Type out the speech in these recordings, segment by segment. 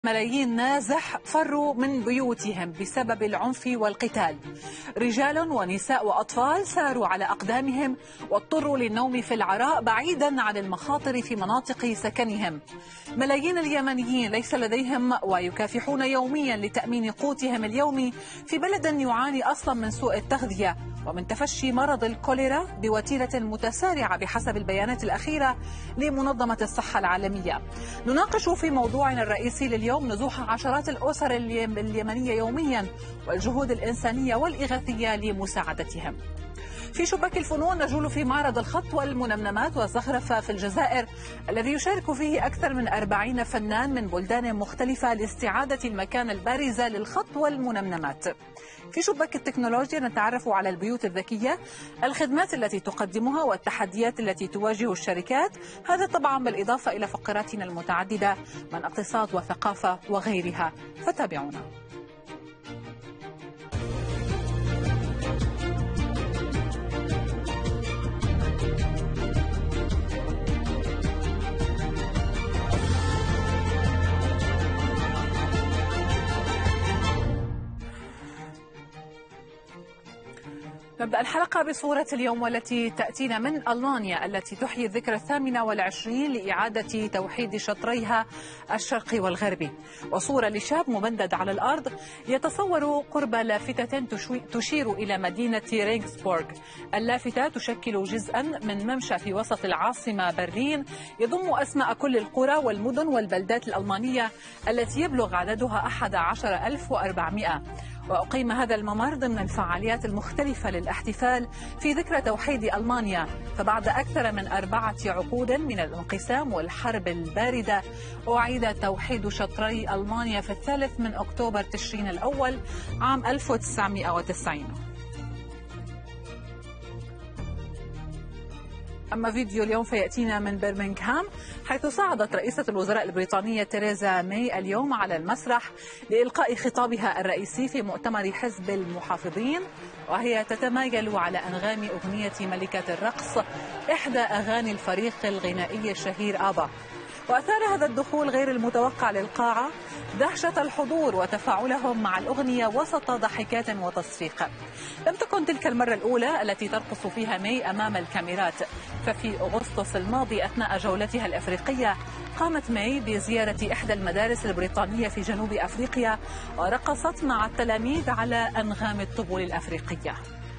ملايين نازح فروا من بيوتهم بسبب العنف والقتال. رجال ونساء وأطفال ساروا على أقدامهم واضطروا للنوم في العراء بعيدا عن المخاطر في مناطق سكنهم. ملايين اليمنيين ليس لديهم ويكافحون يوميا لتأمين قوتهم اليومي في بلد يعاني أصلا من سوء التغذية ومن تفشي مرض الكوليرا بوتيرة متسارعة بحسب البيانات الأخيرة لمنظمة الصحة العالمية. نناقش في موضوعنا الرئيسي لليوم نزوح عشرات الأسر اليمنية يوميا والجهود الإنسانية والإغاثية لمساعدتهم. في شباك الفنون نجول في معرض الخط والمنمنمات والزخرفة في الجزائر الذي يشارك فيه أكثر من 40 فنان من بلدان مختلفة لاستعادة المكانة البارزة للخط والمنمنمات. في شباك التكنولوجيا نتعرف على البيوت الذكية، الخدمات التي تقدمها والتحديات التي تواجه الشركات، هذا طبعا بالإضافة إلى فقراتنا المتعددة من اقتصاد وثقافة وغيرها، فتابعونا. نبدأ الحلقة بصورة اليوم والتي تأتينا من ألمانيا التي تحيي الذكرى 28 لإعادة توحيد شطريها الشرقي والغربي، وصورة لشاب مبندد على الأرض يتصور قرب لافتة تشير إلى مدينة رينغسبورغ. اللافتة تشكل جزءا من ممشى في وسط العاصمة برلين يضم أسماء كل القرى والمدن والبلدات الألمانية التي يبلغ عددها 11,400. وأقيم هذا الممر ضمن الفعاليات المختلفة للاحتفال في ذكرى توحيد ألمانيا، فبعد أكثر من 4 عقود من الانقسام والحرب الباردة أعيد توحيد شطري ألمانيا في 3 أكتوبر تشرين الأول عام 1990. أما فيديو اليوم فيأتينا من برمنغهام، حيث صعدت رئيسة الوزراء البريطانية تيريزا ماي اليوم على المسرح لإلقاء خطابها الرئيسي في مؤتمر حزب المحافظين، وهي تتمايل على أنغام أغنية ملكة الرقص، إحدى أغاني الفريق الغنائي الشهير آبا. وأثار هذا الدخول غير المتوقع للقاعة دهشة الحضور وتفاعلهم مع الأغنية وسط ضحكات وتصفيق. لم تكن تلك المرة الأولى التي ترقص فيها ماي أمام الكاميرات، ففي أغسطس الماضي أثناء جولتها الأفريقية قامت ماي بزيارة إحدى المدارس البريطانية في جنوب أفريقيا ورقصت مع التلاميذ على أنغام الطبول الأفريقية.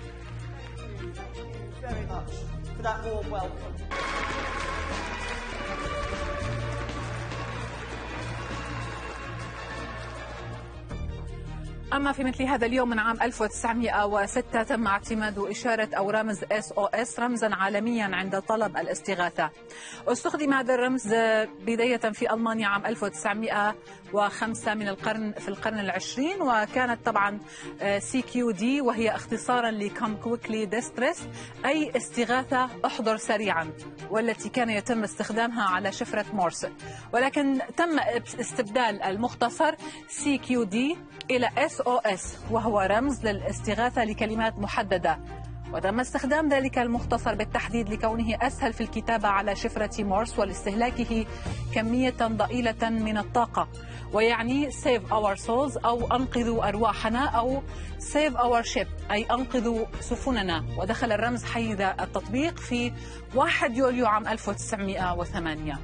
أما في مثل هذا اليوم من عام 1906 تم اعتماد إشارة أو رمز SOS رمزا عالميا عند طلب الاستغاثة. استخدم هذا الرمز بداية في ألمانيا عام 1905 في القرن العشرين، وكانت طبعا CQD وهي اختصارا لCome Quickly Distress، أي استغاثة احضر سريعا، والتي كان يتم استخدامها على شفرة مورس، ولكن تم استبدال المختصر CQD إلى SOS وهو رمز للاستغاثة لكلمات محددة، وتم استخدام ذلك المختصر بالتحديد لكونه أسهل في الكتابة على شفرة مورس ولاستهلاكه كمية ضئيلة من الطاقة، ويعني Save our souls أو أنقذوا أرواحنا أو Save our ship أي أنقذوا سفننا. ودخل الرمز حيز التطبيق في 1 يوليو عام 1908.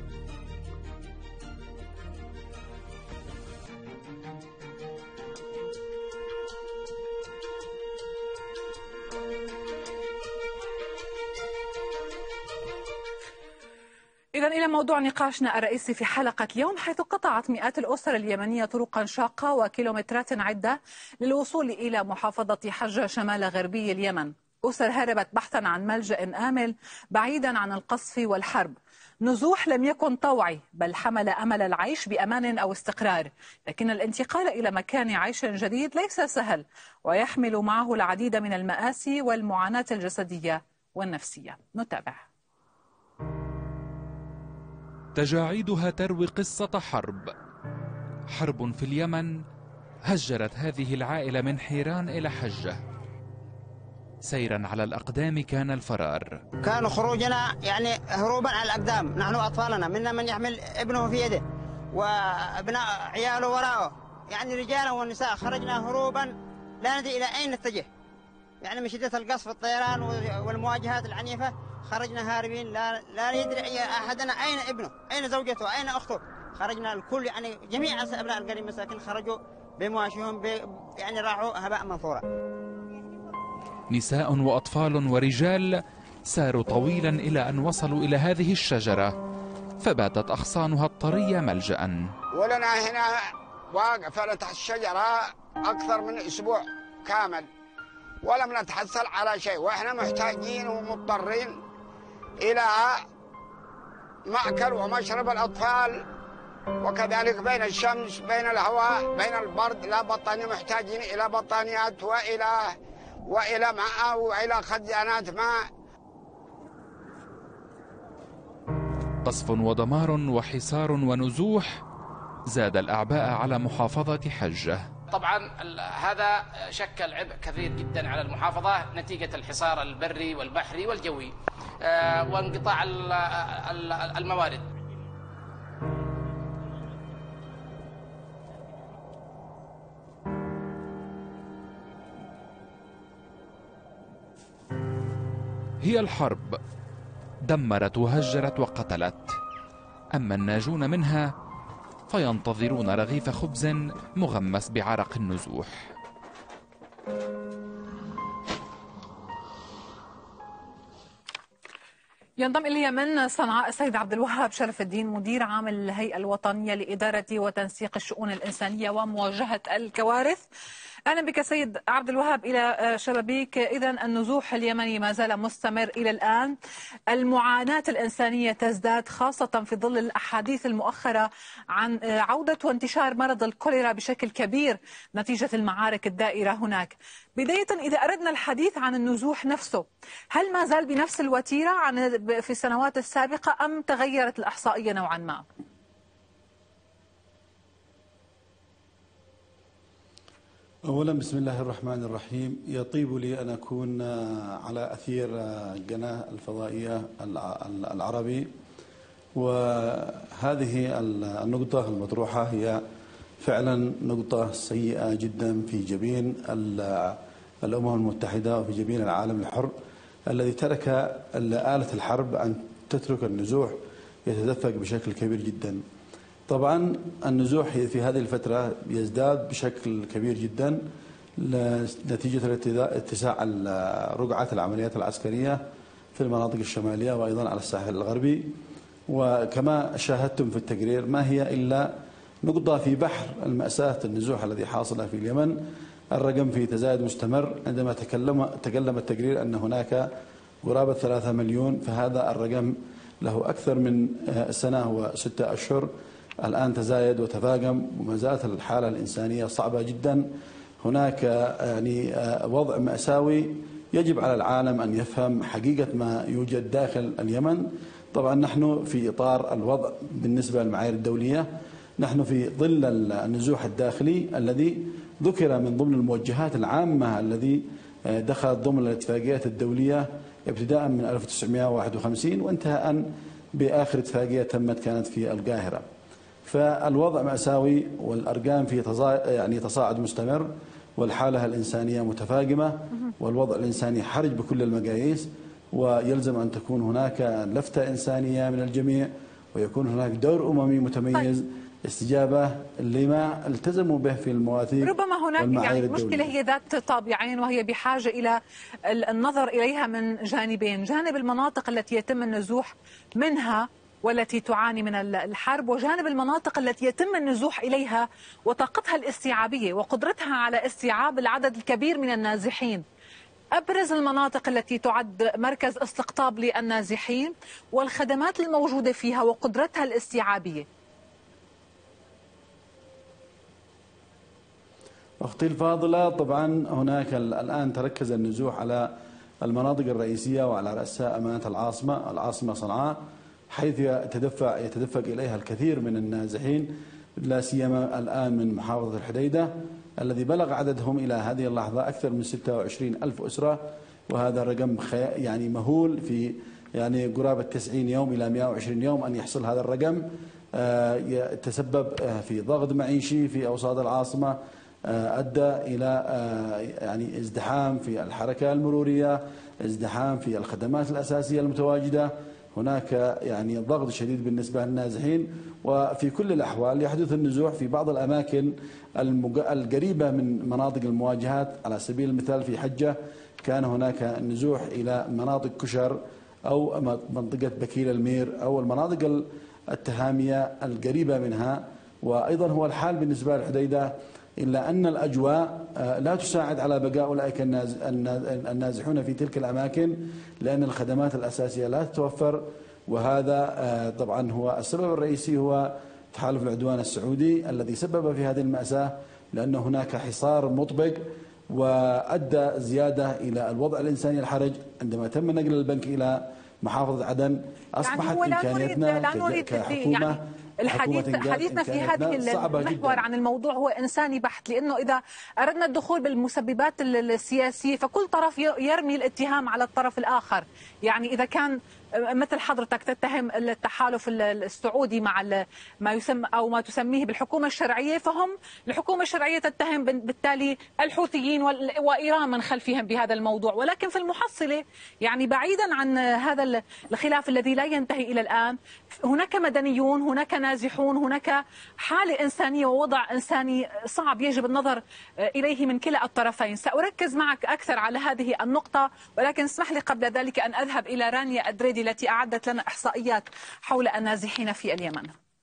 إذن إلى موضوع نقاشنا الرئيسي في حلقة اليوم، حيث قطعت مئات الأسر اليمنية طرقا شاقة وكيلومترات عدة للوصول إلى محافظة حجة شمال غربي اليمن. أسر هربت بحثا عن ملجأ آمن بعيدا عن القصف والحرب. نزوح لم يكن طوعي، بل حمل أمل العيش بأمان أو استقرار، لكن الانتقال إلى مكان عيش جديد ليس سهل، ويحمل معه العديد من المآسي والمعاناة الجسدية والنفسية. نتابع. تجاعيدها تروي قصة حرب في اليمن هجرت هذه العائلة من حيران إلى حجة. سيرا على الأقدام كان الفرار. كان خروجنا يعني هروبا على الأقدام، نحن أطفالنا منا من يحمل ابنه في يده وأبناء عياله وراءه، يعني رجالا ونساء. خرجنا هروبا لا ندري إلى أين نتجه، يعني من شدة القصف الطيران والمواجهات العنيفة خرجنا هاربين، لا يدري أحدنا أين ابنه، أين زوجته، أين أخته. خرجنا الكل، يعني جميع أبناء القرية مساكين خرجوا بمواشيهم، يعني راحوا هباء منثورا. نساء وأطفال ورجال ساروا طويلا إلى أن وصلوا إلى هذه الشجرة، فباتت أغصانها الطرية ملجأ. ولنا هنا واقفة تحت الشجرة أكثر من أسبوع كامل ولم نتحصل على شيء، وإحنا محتاجين ومضطرين إلى مأكل ومشرب الأطفال، وكذلك بين الشمس بين الهواء بين البرد. لا بطانية، محتاجين إلى بطانيات وإلى ماء وإلى خزانات ماء. قصف ودمار وحصار ونزوح زاد الأعباء على محافظة حجة. طبعا هذا شكل عبء كثير جدا على المحافظة نتيجة الحصار البري والبحري والجوي وانقطاع الموارد. هي الحرب دمرت وهجرت وقتلت، أما الناجون منها فينتظرون رغيف خبز مغمس بعرق النزوح. ينضم إلي من صنعاء السيد عبد الوهاب شرف الدين، مدير عام الهيئة الوطنية لإدارة وتنسيق الشؤون الإنسانية ومواجهة الكوارث. أهلا بك سيد عبد الوهاب إلى شبابيك. إذن النزوح اليمني ما زال مستمر إلى الآن، المعاناة الإنسانية تزداد خاصة في ظل الأحاديث المؤخرة عن عودة وانتشار مرض الكوليرا بشكل كبير نتيجة المعارك الدائرة هناك. بداية إذا أردنا الحديث عن النزوح نفسه، هل ما زال بنفس الوتيرة في السنوات السابقة أم تغيرت الإحصائية نوعا ما؟ أولا بسم الله الرحمن الرحيم. يطيب لي أن أكون على أثير قناة الفضائية العربي، وهذه النقطة المطروحة هي فعلا نقطة سيئة جدا في جبين الأمم المتحدة وفي جبين العالم الحر الذي ترك آلة الحرب أن تترك النزوح يتدفق بشكل كبير جدا. طبعا النزوح في هذه الفترة يزداد بشكل كبير جدا نتيجة اتساع رقعة العمليات العسكرية في المناطق الشمالية وأيضا على الساحل الغربي. وكما شاهدتم في التقرير ما هي إلا نقطة في بحر المأساة النزوح الذي حاصل في اليمن. الرقم في تزايد مستمر. عندما تكلم التقرير أن هناك قرابة 3 مليون، فهذا الرقم له أكثر من سنة و6 أشهر. الآن تزايد وتفاقم وما زالت الحالة الإنسانية صعبة جدا. هناك يعني وضع مأساوي يجب على العالم أن يفهم حقيقة ما يوجد داخل اليمن. طبعا نحن في إطار الوضع بالنسبة للمعايير الدولية، نحن في ظل النزوح الداخلي الذي ذكر من ضمن الموجهات العامة الذي دخلت ضمن الاتفاقيات الدولية ابتداء من 1951 وانتهاء بآخر اتفاقية تمت كانت في القاهرة. فالوضع مأساوي والأرقام في يعني تصاعد مستمر، والحالة الإنسانية متفاقمة، والوضع الإنساني حرج بكل المقاييس، ويلزم أن تكون هناك لفتة إنسانية من الجميع، ويكون هناك دور أممي متميز استجابة لما التزموا به في المواثيق. ربما هناك يعني مشكلة هي ذات طابعين، وهي بحاجة إلى النظر إليها من جانبين: جانب المناطق التي يتم النزوح منها والتي تعاني من الحرب، وجانب المناطق التي يتم النزوح إليها وطاقتها الاستيعابية وقدرتها على استيعاب العدد الكبير من النازحين. أبرز المناطق التي تعد مركز استقطاب للنازحين والخدمات الموجودة فيها وقدرتها الاستيعابية. أختي الفاضلة، طبعا هناك الآن تركز النزوح على المناطق الرئيسية وعلى رأسها أمانة العاصمة صنعاء، حيث يتدفق إليها الكثير من النازحين، لا سيما الآن من محافظة الحديدة الذي بلغ عددهم إلى هذه اللحظة أكثر من 26 ألف أسرة، وهذا رقم يعني مهول في يعني قرابة 90 يوم إلى 120 يوم أن يحصل هذا الرقم. تسبب في ضغط معيشي في أوساط العاصمة، أدى إلى يعني ازدحام في الحركة المرورية، ازدحام في الخدمات الأساسية المتواجدة. هناك يعني ضغط شديد بالنسبة للنازحين، وفي كل الأحوال يحدث النزوح في بعض الأماكن القريبة من مناطق المواجهات. على سبيل المثال في حجة كان هناك نزوح إلى مناطق كشر أو منطقة بكيل المير أو المناطق التهامية القريبة منها، وأيضا هو الحال بالنسبة للحديدة، إلا أن الأجواء لا تساعد على بقاء أولئك النازحون في تلك الأماكن، لأن الخدمات الأساسية لا تتوفر. وهذا طبعا هو السبب الرئيسي، هو تحالف العدوان السعودي الذي سبب في هذه المأساة، لأن هناك حصار مطبق وأدى زيادة إلى الوضع الإنساني الحرج. عندما تم نقل البنك إلى محافظة عدن أصبحت إمكانيتنا كحكومة حديثنا في هذه المحور عن الموضوع هو إنساني بحت، لأنه إذا أردنا الدخول بالمسببات السياسية فكل طرف يرمي الاتهام على الطرف الآخر. يعني إذا كان مثل حضرتك تتهم التحالف السعودي مع ما يسمى أو ما تسميه بالحكومة الشرعية، فهم الحكومة الشرعية تتهم بالتالي الحوثيين وإيران من خلفهم بهذا الموضوع. ولكن في المحصلة يعني بعيدا عن هذا الخلاف الذي لا ينتهي إلى الآن، هناك مدنيون، هناك نازحون، هناك حالة إنسانية ووضع إنساني صعب يجب النظر إليه من كلا الطرفين. سأركز معك أكثر على هذه النقطة، ولكن اسمح لي قبل ذلك أن أذهب إلى رانيا أدريدي التي أعدت لنا إحصائيات حول النازحين في اليمن.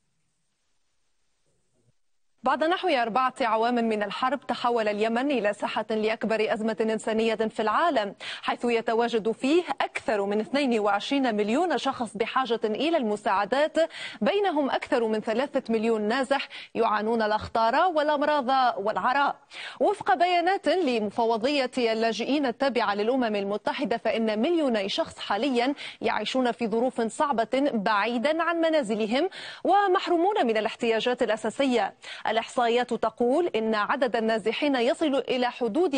بعد نحو 4 أعوام من الحرب تحول اليمن إلى ساحة لأكبر أزمة إنسانية في العالم، حيث يتواجد فيه أكثر من 22 مليون شخص بحاجة إلى المساعدات، بينهم أكثر من 3 مليون نازح يعانون الأخطار والأمراض والعراء. وفق بيانات لمفوضية اللاجئين التابعة للأمم المتحدة، فإن مليوني شخص حاليا يعيشون في ظروف صعبة بعيدا عن منازلهم ومحرومون من الاحتياجات الأساسية. الإحصائيات تقول إن عدد النازحين يصل إلى حدود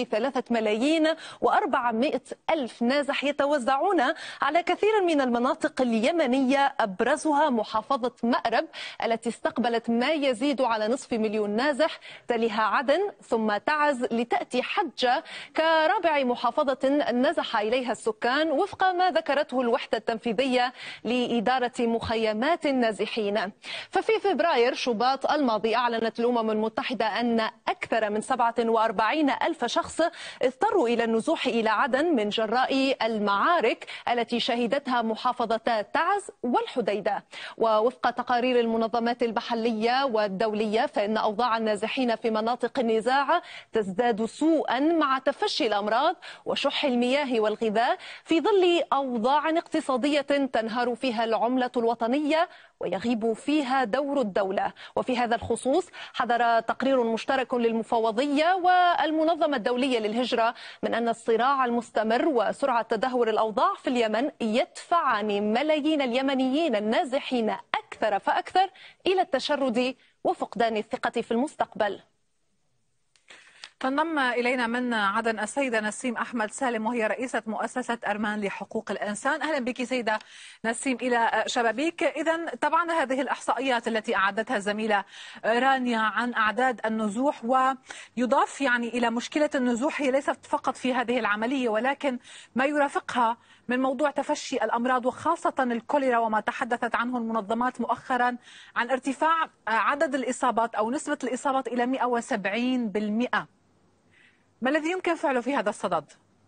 3,400,000 نازح يتوزعون على كثير من المناطق اليمنية، أبرزها محافظة مأرب التي استقبلت ما يزيد على نصف مليون نازح، تليها عدن ثم تعز، لتأتي حجة كرابع محافظة نزح إليها السكان، وفق ما ذكرته الوحدة التنفيذية لإدارة مخيمات النازحين. ففي فبراير شباط الماضي أعلنت الأمم المتحدة أن أكثر من 47,000 شخص اضطروا إلى النزوح إلى عدن من جراء المعارك التي شهدتها محافظتا تعز والحديدة. ووفق تقارير المنظمات المحلية والدولية، فإن أوضاع النازحين في مناطق النزاع تزداد سوءا مع تفشي الأمراض وشح المياه والغذاء، في ظل أوضاع اقتصادية تنهار فيها العملة الوطنية ويغيب فيها دور الدولة. وفي هذا الخصوص حذر تقرير مشترك للمفوضية والمنظمة الدولية للهجرة من أن الصراع المستمر وسرعة تدهور الأوضاع في اليمن يدفعان ملايين اليمنيين النازحين أكثر فأكثر إلى التشرد وفقدان الثقة في المستقبل. تنضم إلينا من عدن السيدة نسيم أحمد سالم، وهي رئيسة مؤسسة أرمان لحقوق الإنسان. أهلا بك سيدة نسيم إلى شبابيك. إذن طبعا هذه الإحصائيات التي أعدتها الزميلة رانيا عن أعداد النزوح، ويضاف يعني إلى مشكلة النزوح هي ليست فقط في هذه العملية، ولكن ما يرافقها من موضوع تفشي الأمراض وخاصة الكوليرا، وما تحدثت عنه المنظمات مؤخرا عن ارتفاع عدد الإصابات أو نسبة الإصابات إلى 170%. ما الذي يمكن فعله في هذا الصدد؟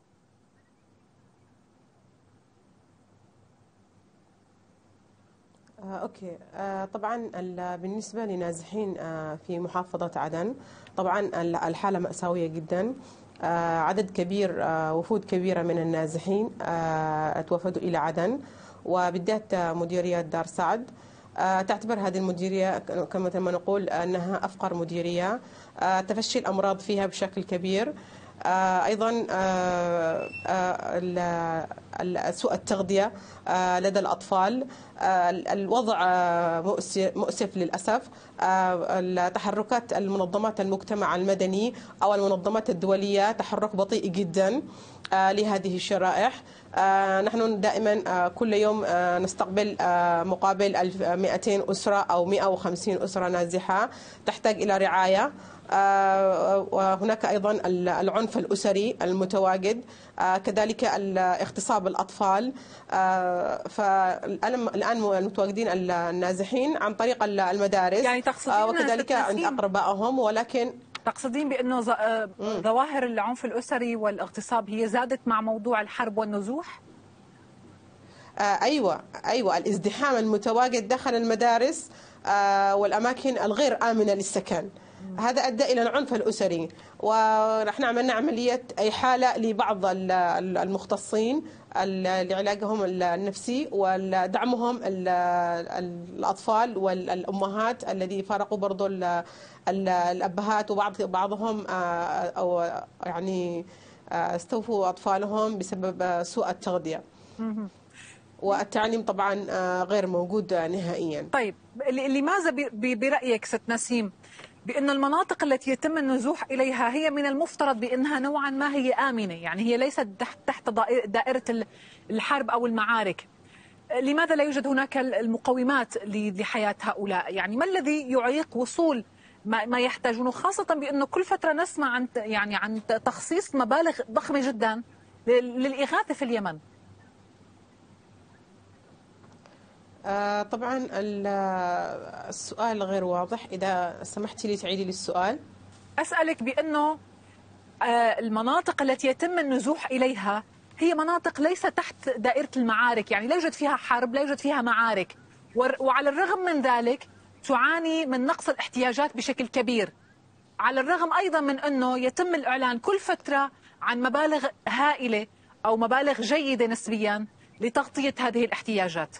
أوكي. طبعا بالنسبة لنازحين في محافظة عدن، طبعا الحالة مأساوية جدا. عدد كبير، وفود كبيرة من النازحين توفدوا إلى عدن، وبالذات مديرية دار سعد. تعتبر هذه المديرية كما نقول أنها أفقر مديرية، تفشي الأمراض فيها بشكل كبير. أيضا سوء التغذية لدى الأطفال، الوضع مؤسف للأسف. تحركات المنظمات المجتمع المدني أو المنظمات الدولية تحرك بطيء جدا لهذه الشرائح. نحن دائما كل يوم نستقبل مقابل 200 أسرة أو 150 أسرة نازحة تحتاج إلى رعاية. وهناك أيضا العنف الأسري المتواجد، كذلك اغتصاب الأطفال. فالآن المتواجدين النازحين عن طريق المدارس، يعني وكذلك عند أقربائهم. ولكن تقصدين بأنه ظواهر العنف الأسري والاغتصاب هي زادت مع موضوع الحرب والنزوح؟ أيوة، الازدحام المتواجد داخل المدارس والأماكن الغير آمنة للسكن، هذا أدى إلى العنف الأسري. ونحن عملنا عملية إحالة لبعض المختصين لعلاجهم النفسي ودعمهم الأطفال والأمهات الذي فارقوا برضو الأبهات، وبعضهم أو يعني استوفوا أطفالهم بسبب سوء التغذية. والتعليم طبعا غير موجود نهائيا. طيب، لماذا برأيك ست نسيم بأن المناطق التي يتم النزوح إليها هي من المفترض بأنها نوعا ما هي آمنة، يعني هي ليست تحت دائرة الحرب أو المعارك، لماذا لا يوجد هناك المقومات لحياة هؤلاء؟ يعني ما الذي يعيق وصول ما يحتاجونه، خاصة بأنه كل فترة نسمع عن تخصيص مبالغ ضخمة جدا للإغاثة في اليمن؟ طبعا السؤال غير واضح، إذا سمحتي لي تعيدي لي السؤال. أسألك بأنه المناطق التي يتم النزوح إليها هي مناطق ليس تحت دائرة المعارك، يعني لا يوجد فيها حرب، لا يوجد فيها معارك، وعلى الرغم من ذلك تعاني من نقص الاحتياجات بشكل كبير، على الرغم أيضا من أنه يتم الإعلان كل فترة عن مبالغ هائلة أو مبالغ جيدة نسبيا لتغطية هذه الاحتياجات.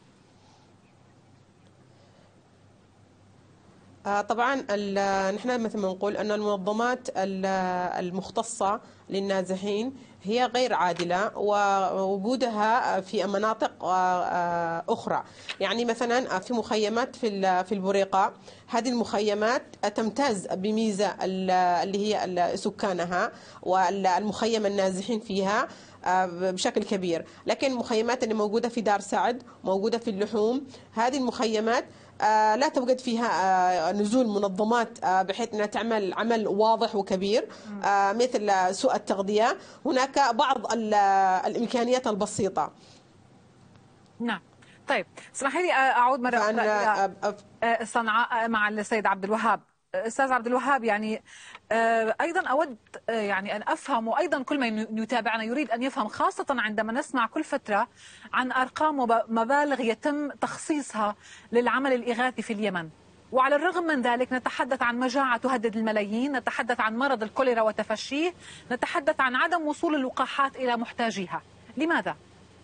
طبعا نحن مثل ما نقول أن المنظمات المختصة للنازحين هي غير عادلة، ووجودها في مناطق أخرى. يعني مثلا في مخيمات في البريقة، هذه المخيمات تمتاز بميزة اللي هي سكانها والمخيم النازحين فيها بشكل كبير. لكن المخيمات اللي موجودة في دار سعد، موجودة في اللحوم، هذه المخيمات لا توجد فيها نزول منظمات بحيث أنها تعمل عمل واضح وكبير مثل سوء التغذية. هناك بعض الإمكانيات البسيطة. نعم. طيب، اسمحي لي أعود مرة أخرى إلى صنعاء مع السيد عبد الوهاب. أستاذ عبد الوهاب، يعني أيضا أود يعني أن أفهم، وأيضا كل من يتابعنا يريد أن يفهم، خاصة عندما نسمع كل فترة عن أرقام ومبالغ يتم تخصيصها للعمل الإغاثي في اليمن، وعلى الرغم من ذلك نتحدث عن مجاعة تهدد الملايين، نتحدث عن مرض الكوليرا وتفشيه، نتحدث عن عدم وصول اللقاحات إلى محتاجيها. لماذا؟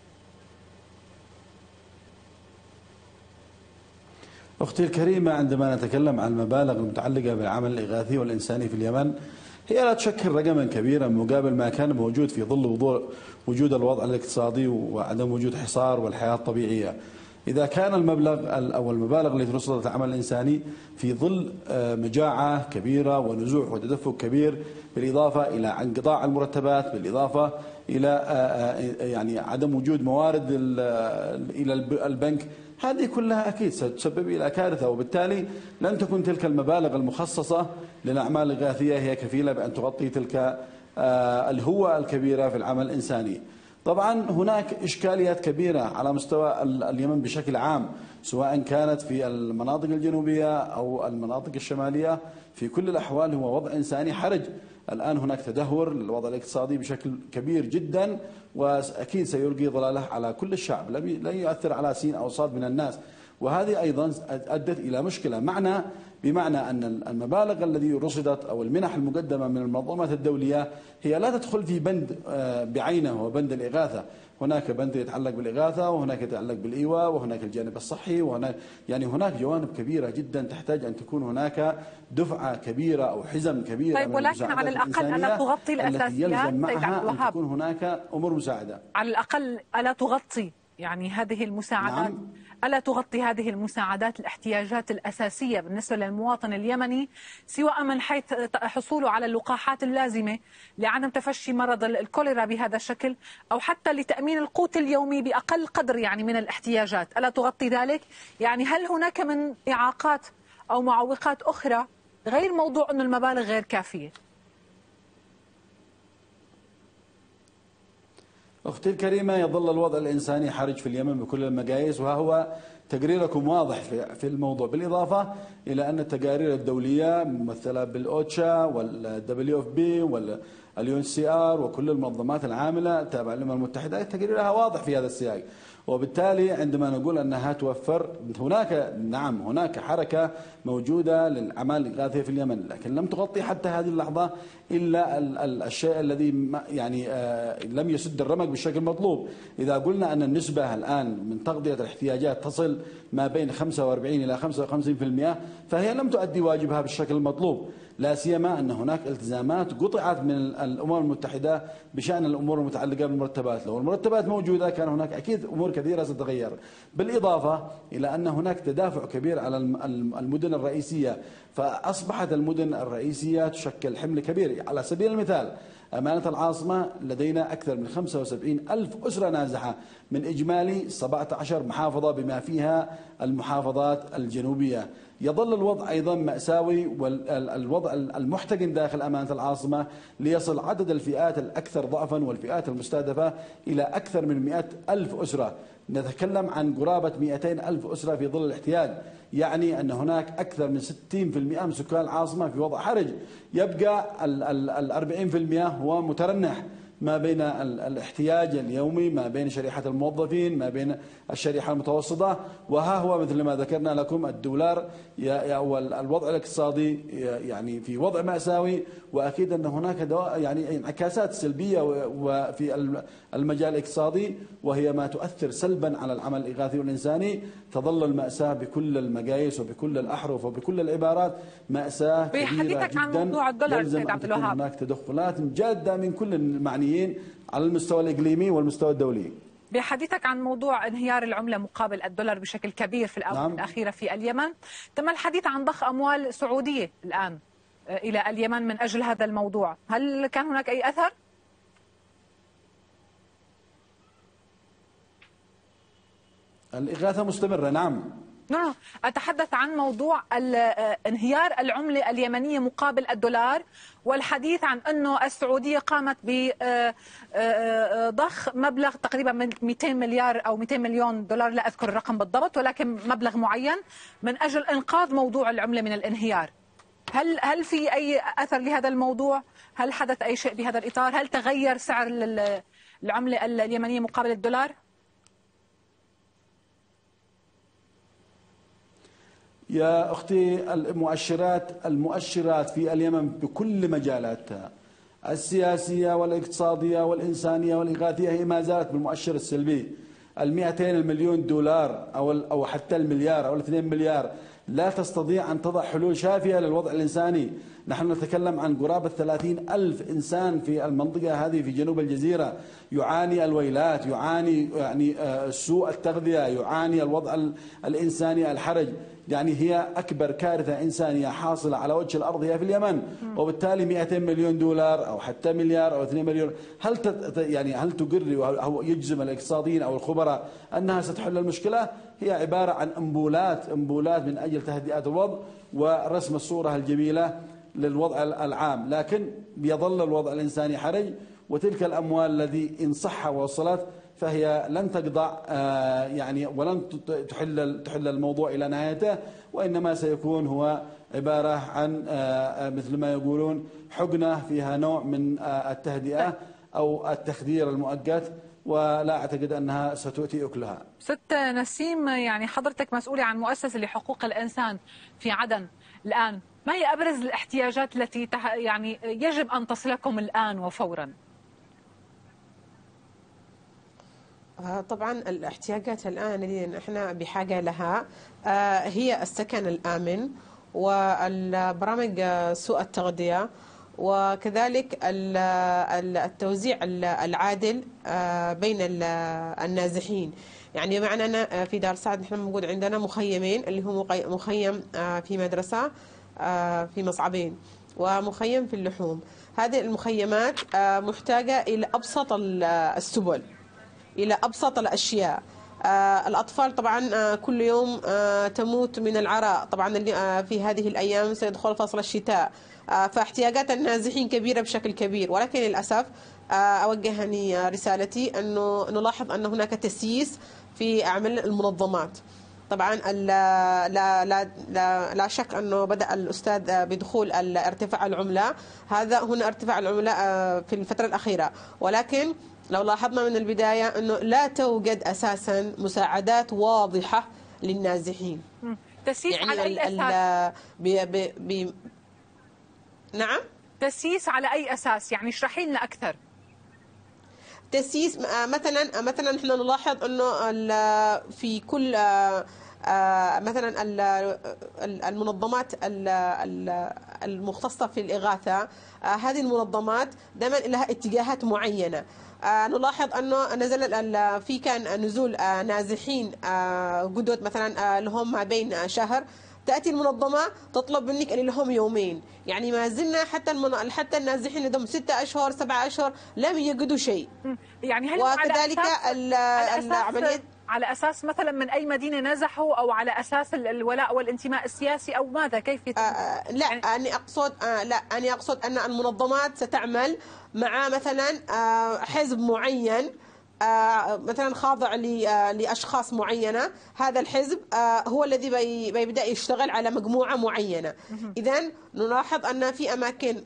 أختي الكريمة، عندما نتكلم عن المبالغ المتعلقة بالعمل الإغاثي والإنساني في اليمن، هي لا تشكل رقما كبيرا مقابل ما كان موجود في ظل وجود الوضع الاقتصادي وعدم وجود حصار والحياة الطبيعية. إذا كان المبلغ أو المبالغ التي رصدت العمل الإنساني في ظل مجاعة كبيرة ونزوح وتدفق كبير، بالإضافة إلى انقطاع المرتبات، بالإضافة إلى يعني عدم وجود موارد إلى البنك، هذه كلها أكيد ستسبب إلى كارثة، وبالتالي لن تكون تلك المبالغ المخصصة للأعمال الإغاثية هي كفيلة بأن تغطي تلك الهوة الكبيرة في العمل الإنساني. طبعا هناك إشكاليات كبيرة على مستوى اليمن بشكل عام، سواء كانت في المناطق الجنوبية أو المناطق الشمالية، في كل الأحوال هو وضع إنساني حرج. الآن هناك تدهور للوضع الاقتصادي بشكل كبير جدا، وأكيد سيلقي ظلاله على كل الشعب، لن يؤثر على سين أو صاد من الناس. وهذه أيضا أدت إلى مشكلة، معنى بمعنى أن المبالغ التي رصدت أو المنح المقدمة من المنظمات الدولية هي لا تدخل في بند بعينه وبند الإغاثة. هناك بند يتعلق بالإغاثة، وهناك يتعلق بالإيواء، وهناك الجانب الصحي، وهناك هناك جوانب كبيرة جدا تحتاج أن تكون هناك دفعة كبيرة أو حزم كبيرة. طيب، ولكن على الأقل ألا تغطي الأساسيات؟ التي يلزم معها أن تكون هناك أمور مساعدة. على الأقل ألا تغطي هذه المساعدات؟ نعم. ألا تغطي هذه المساعدات الاحتياجات الأساسية بالنسبة للمواطن اليمني، سواء من حيث حصوله على اللقاحات اللازمة لعدم تفشي مرض الكوليرا بهذا الشكل، أو حتى لتأمين القوت اليومي بأقل قدر من الاحتياجات؟ ألا تغطي ذلك؟ هل هناك من إعاقات أو معوقات أخرى غير موضوع أن المبالغ غير كافية؟ أختي الكريمة، يظل الوضع الإنساني حرج في اليمن بكل المقاييس، وهو تقريركم واضح في الموضوع، بالإضافة إلى أن التقارير الدولية ممثلة بالأوتشا والدبليو اف بي واليون سي ار وكل المنظمات العاملة تابعة للأمم المتحدة تقريرها واضح في هذا السياق. وبالتالي عندما نقول أنها توفر، هناك حركة موجودة للأعمال الإغاثية في اليمن، لكن لم تغطي حتى هذه اللحظة إلا الشيء الذي لم يسد الرمق بالشكل المطلوب. إذا قلنا أن النسبة الآن من تغطية الاحتياجات تصل ما بين 45 إلى 55%، فهي لم تؤدي واجبها بالشكل المطلوب، لا سيما أن هناك التزامات قطعت من الأمم المتحدة بشأن الأمور المتعلقة بالمرتبات. لو المرتبات موجودة كان هناك أكيد أمور كثيرة ستتغير، بالإضافة إلى أن هناك تدافع كبير على المدن الرئيسية، فأصبحت المدن الرئيسية تشكل حمل كبير. على سبيل المثال أمانة العاصمة لدينا أكثر من 75 ألف أسرة نازحة من إجمالي 17 محافظة بما فيها المحافظات الجنوبية. يظل الوضع أيضا مأساوي، والوضع المحتقن داخل أمانة العاصمة ليصل عدد الفئات الأكثر ضعفا والفئات المستهدفة إلى أكثر من 100 ألف أسرة. نتكلم عن قرابة 200 ألف أسرة في ظل الاحتياج، يعني أن هناك أكثر من 60% من سكان العاصمة في وضع حرج. يبقى 40% هو مترنح ما بين الاحتياج اليومي، ما بين شريحة الموظفين، ما بين الشريحة المتوسطة. وها هو مثل ما ذكرنا لكم الدولار والوضع الاقتصادي في وضع مأساوي، وأكيد أن هناك انعكاسات سلبية وفي المجال الاقتصادي، وهي ما تؤثر سلبا على العمل الإغاثي والإنساني. تظل المأساة بكل المقاييس وبكل الأحرف وبكل العبارات مأساة كبيرة جدا. عن موضوع الدولار سيد عبد الوهاب، هناك تدخلات جادة من كل المعنيين على المستوى الإقليمي والمستوى الدولي. بحديثك عن موضوع انهيار العملة مقابل الدولار بشكل كبير في الآونة الأخيرة في اليمن، تم الحديث عن ضخ أموال سعودية الآن إلى اليمن من أجل هذا الموضوع، هل كان هناك أي أثر؟ الإغاثة مستمرة. نعم. أتحدث عن موضوع انهيار العملة اليمنية مقابل الدولار، والحديث عن أنه السعودية قامت بضخ مبلغ تقريبا من 200 مليار أو 200 مليون دولار، لا أذكر الرقم بالضبط، ولكن مبلغ معين من أجل إنقاذ موضوع العملة من الانهيار. هل في أي أثر لهذا الموضوع؟ هل حدث أي شيء بهذا الإطار؟ هل تغير سعر العملة اليمنية مقابل الدولار؟ يا أختي، المؤشرات في اليمن بكل مجالاتها السياسية والاقتصادية والإنسانية والإغاثية هي ما زالت بالمؤشر السلبي. 200 مليون دولار أو حتى المليار أو 2 مليار لا تستطيع أن تضع حلول شافية للوضع الإنساني. نحن نتكلم عن قرابة 30 ألف إنسان في المنطقة هذه في جنوب الجزيرة يعاني الويلات، يعاني سوء التغذية، يعاني الوضع الإنساني الحرج. هي أكبر كارثة إنسانية حاصلة على وجه الأرض هي في اليمن. وبالتالي 200 مليون دولار أو حتى مليار أو 2 مليون هل تقر أو يجزم الاقتصاديين أو الخبراء أنها ستحل المشكلة؟ هي عبارة عن أنبولات من أجل تهدئة الوضع ورسم الصورة الجميلة للوضع العام، لكن يظل الوضع الإنساني حرج. وتلك الأموال التي إن صح ووصلت فهي لن تقضع ولن تحل الموضوع إلى نهايته، وإنما سيكون هو عبارة عن مثل ما يقولون حقنة فيها نوع من التهدئة أو التخدير المؤقت، ولا أعتقد أنها ستؤتي أكلها. ست نسيم، حضرتك مسؤولة عن مؤسسة لحقوق الإنسان في عدن، الآن ما هي أبرز الاحتياجات التي يعني يجب أن تصلكم الآن وفورا؟ طبعا الاحتياجات الآن اللي نحن بحاجة لها هي السكن الآمن والبرامج سوء التغذية، وكذلك التوزيع العادل بين النازحين. يعني بمعنى أن في دار سعد نحن موجود عندنا مخيمين، اللي هو مخيم في مدرسة في مصعبين ومخيم في اللحوم. هذه المخيمات محتاجة إلى أبسط السبل، إلى أبسط الأشياء. الأطفال طبعا كل يوم تموت من العراء، طبعا في هذه الأيام سيدخل فصل الشتاء، فاحتياجات النازحين كبيرة بشكل كبير. ولكن للأسف أوجه هني رسالتي أنه نلاحظ أن هناك تسييس في أعمال المنظمات. طبعا لا شك أنه بدأ الأستاذ بدخول ارتفاع العملة، هذا هنا ارتفاع العملة في الفترة الأخيرة، ولكن لو لاحظنا من البداية أنه لا توجد أساسا مساعدات واضحة للنازحين. تسييس يعني على أي أساس؟ نعم، تسييس على أي أساس؟ يعني اشرحي لنا أكثر. تسييس مثلا نحن نلاحظ أنه في كل مثلا المنظمات المختصة في الإغاثة، هذه المنظمات دائما لها اتجاهات معينة. نلاحظ أنه كان نزول نازحين جدد مثلا لهم ما بين شهر، تأتي المنظمة تطلب منك أن لهم يومين. يعني ما زلنا حتى النازحين لهم 6 أشهر 7 أشهر لم يجدوا شيء. يعني هل وكذلك العملية على أساس مثلا من أي مدينة نزحوا، أو على أساس الولاء والانتماء السياسي، أو ماذا؟ كيف يتم؟ لا أنا أقصد أن المنظمات ستعمل مع مثلا حزب معين، مثلا خاضع لأشخاص معينة. هذا الحزب هو الذي بيبدأ يشتغل على مجموعة معينة. إذن نلاحظ أن في أماكن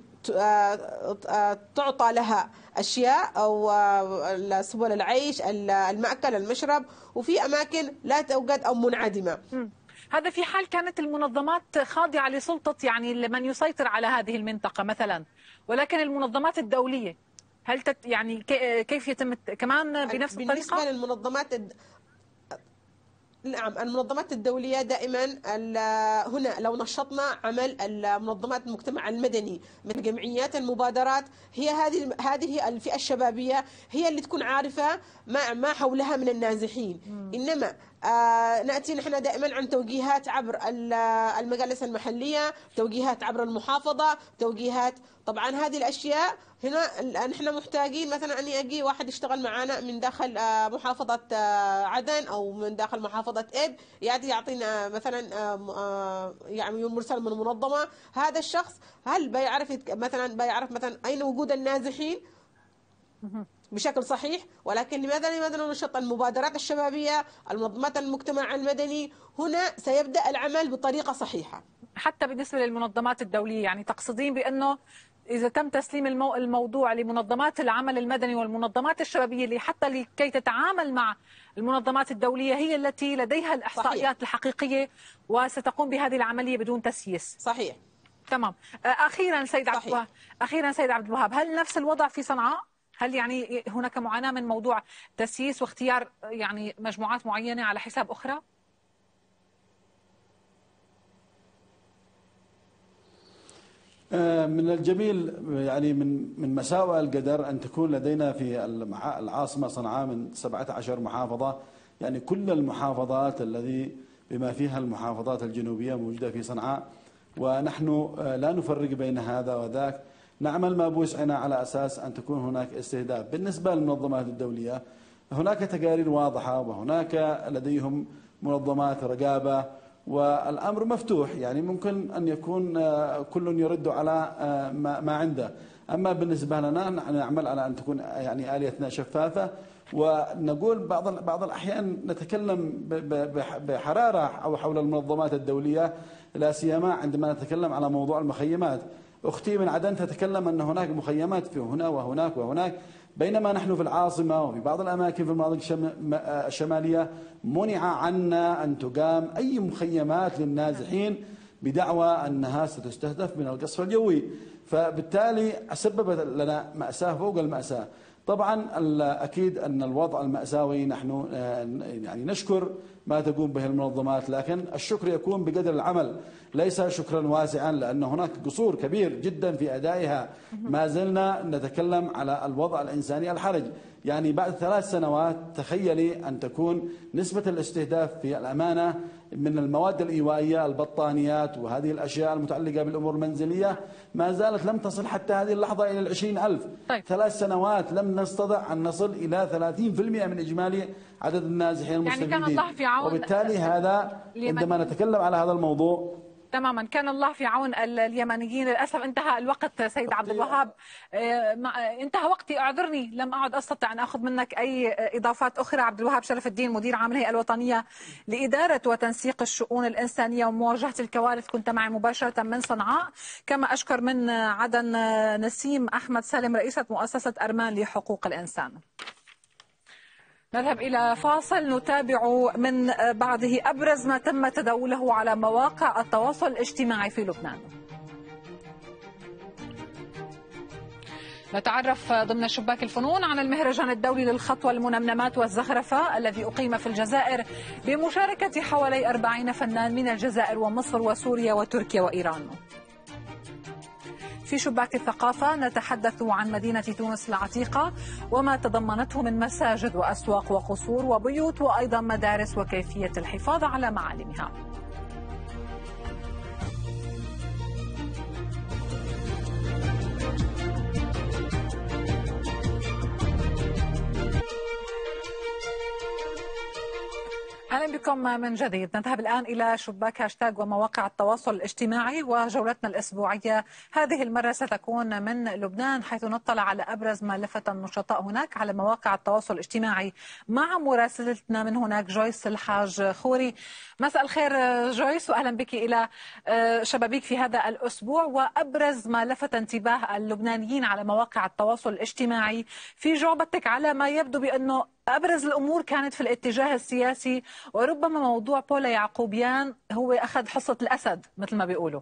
تعطى لها أشياء أو سبل العيش، المأكل، المشرب، وفي أماكن لا توجد أو منعدمة. هذا في حال كانت المنظمات خاضعة لسلطة يعني لمن يسيطر على هذه المنطقة مثلا، ولكن المنظمات الدولية هل يعني كيف يتم كمان بنفس الطريقة؟ بالنسبة للمنظمات نعم، المنظمات الدولية دائما هنا لو نشطنا عمل المنظمات المجتمع المدني مثل جمعيات المبادرات، هي هذه الفئة الشبابية هي اللي تكون عارفة ما حولها من النازحين. إنما نأتي نحن دائما عن توجيهات عبر المجالس المحلية، توجيهات عبر المحافظة، توجيهات. طبعا هذه الأشياء هنا نحن محتاجين مثلا أن يجي واحد يشتغل معنا من داخل محافظة عدن أو من داخل محافظة إب، يعطينا مثلا يعني مرسل من منظمة. هذا الشخص هل بيعرف مثلا أين وجود النازحين بشكل صحيح؟ ولكن لماذا ننشط المبادرات الشبابية، المنظمات المجتمع المدني؟ هنا سيبدأ العمل بطريقة صحيحة. حتى بالنسبة للمنظمات الدولية، يعني تقصدين بأنه إذا تم تسليم الموضوع لمنظمات العمل المدني والمنظمات الشبابية لكي تتعامل مع المنظمات الدولية، هي التي لديها الإحصائيات صحيح. الحقيقية وستقوم بهذه العملية بدون تسييس. صحيح. تمام. أخيرا سيد عبد الوهاب، هل نفس الوضع في صنعاء؟ هل يعني هناك معاناة من موضوع تسييس واختيار يعني مجموعات معينة على حساب أخرى؟ من الجميل يعني من مساوئ القدر أن تكون لدينا في العاصمة صنعاء من 17 محافظة، يعني كل المحافظات الذي بما فيها المحافظات الجنوبية موجودة في صنعاء، ونحن لا نفرق بين هذا وذاك، نعمل ما بوسعنا على أساس أن تكون هناك استهداف. بالنسبة للمنظمات الدولية هناك تقارير واضحة، وهناك لديهم منظمات رقابة، والأمر مفتوح، يعني ممكن أن يكون كل يرد على ما عنده. أما بالنسبة لنا نحن نعمل على أن تكون يعني آليتنا شفافة، ونقول بعض الأحيان نتكلم بحرارة أو حول المنظمات الدولية، لا سيما عندما نتكلم على موضوع المخيمات. أختي من عدن تتكلم أن هناك مخيمات في هنا وهناك وهناك، بينما نحن في العاصمة وفي بعض الأماكن في المناطق الشمالية منع عنا أن تقام أي مخيمات للنازحين بدعوى أنها ستستهدف من القصف الجوي، فبالتالي سببت لنا مأساة فوق المأساة. طبعا أكيد أن الوضع المأساوي نحن يعني نشكر ما تقوم به المنظمات، لكن الشكر يكون بقدر العمل، ليس شكرا واسعا، لأن هناك قصور كبير جدا في أدائها. ما زلنا نتكلم على الوضع الإنساني الحرج. يعني بعد 3 سنوات تخيلي أن تكون نسبة الاستهداف في الأمانة من المواد الإيوائية، البطانيات وهذه الأشياء المتعلقة بالأمور المنزلية، ما زالت لم تصل حتى هذه اللحظة إلى 20,000. طيب. 3 سنوات لم نستطع أن نصل إلى 30% من إجمالي عدد النازحين المستفيدين. يعني كان الله في عون، وبالتالي هذا عندما نتكلم على هذا الموضوع تماما كان الله في عون اليمنيين. للأسف انتهى الوقت سيد عبد الوهاب، انتهى وقتي، اعذرني لم أعد أستطيع أن أخذ منك أي إضافات أخرى. عبد الوهاب شرف الدين، مدير عام الهيئة الوطنية لإدارة وتنسيق الشؤون الإنسانية ومواجهة الكوارث، كنت معي مباشرة من صنعاء. كما أشكر من عدن نسيم أحمد سالم، رئيسة مؤسسة أرمان لحقوق الإنسان. نذهب إلى فاصل نتابع من بعده أبرز ما تم تداوله على مواقع التواصل الاجتماعي في لبنان. نتعرف ضمن شباك الفنون عن المهرجان الدولي للخط والمنمنمات والزخرفة الذي أقيم في الجزائر بمشاركة حوالي 40 فنان من الجزائر ومصر وسوريا وتركيا وإيران. في شباك الثقافة نتحدث عن مدينة تونس العتيقة وما تضمنته من مساجد وأسواق وقصور وبيوت وأيضا مدارس وكيفية الحفاظ على معالمها. أهلا بكم من جديد. نذهب الآن إلى شباك هاشتاج ومواقع التواصل الاجتماعي، وجولتنا الأسبوعية هذه المرة ستكون من لبنان، حيث نطلع على أبرز ما لفت النشطاء هناك على مواقع التواصل الاجتماعي مع مراسلتنا من هناك جويس الحاج خوري. مساء الخير جويس، وأهلا بك إلى شبابيك في هذا الأسبوع. وأبرز ما لفت انتباه اللبنانيين على مواقع التواصل الاجتماعي في جعبتك على ما يبدو بأنه أبرز الأمور كانت في الاتجاه السياسي، وربما موضوع بولا يعقوبيان هو أخذ حصة الأسد مثل ما بيقولوا.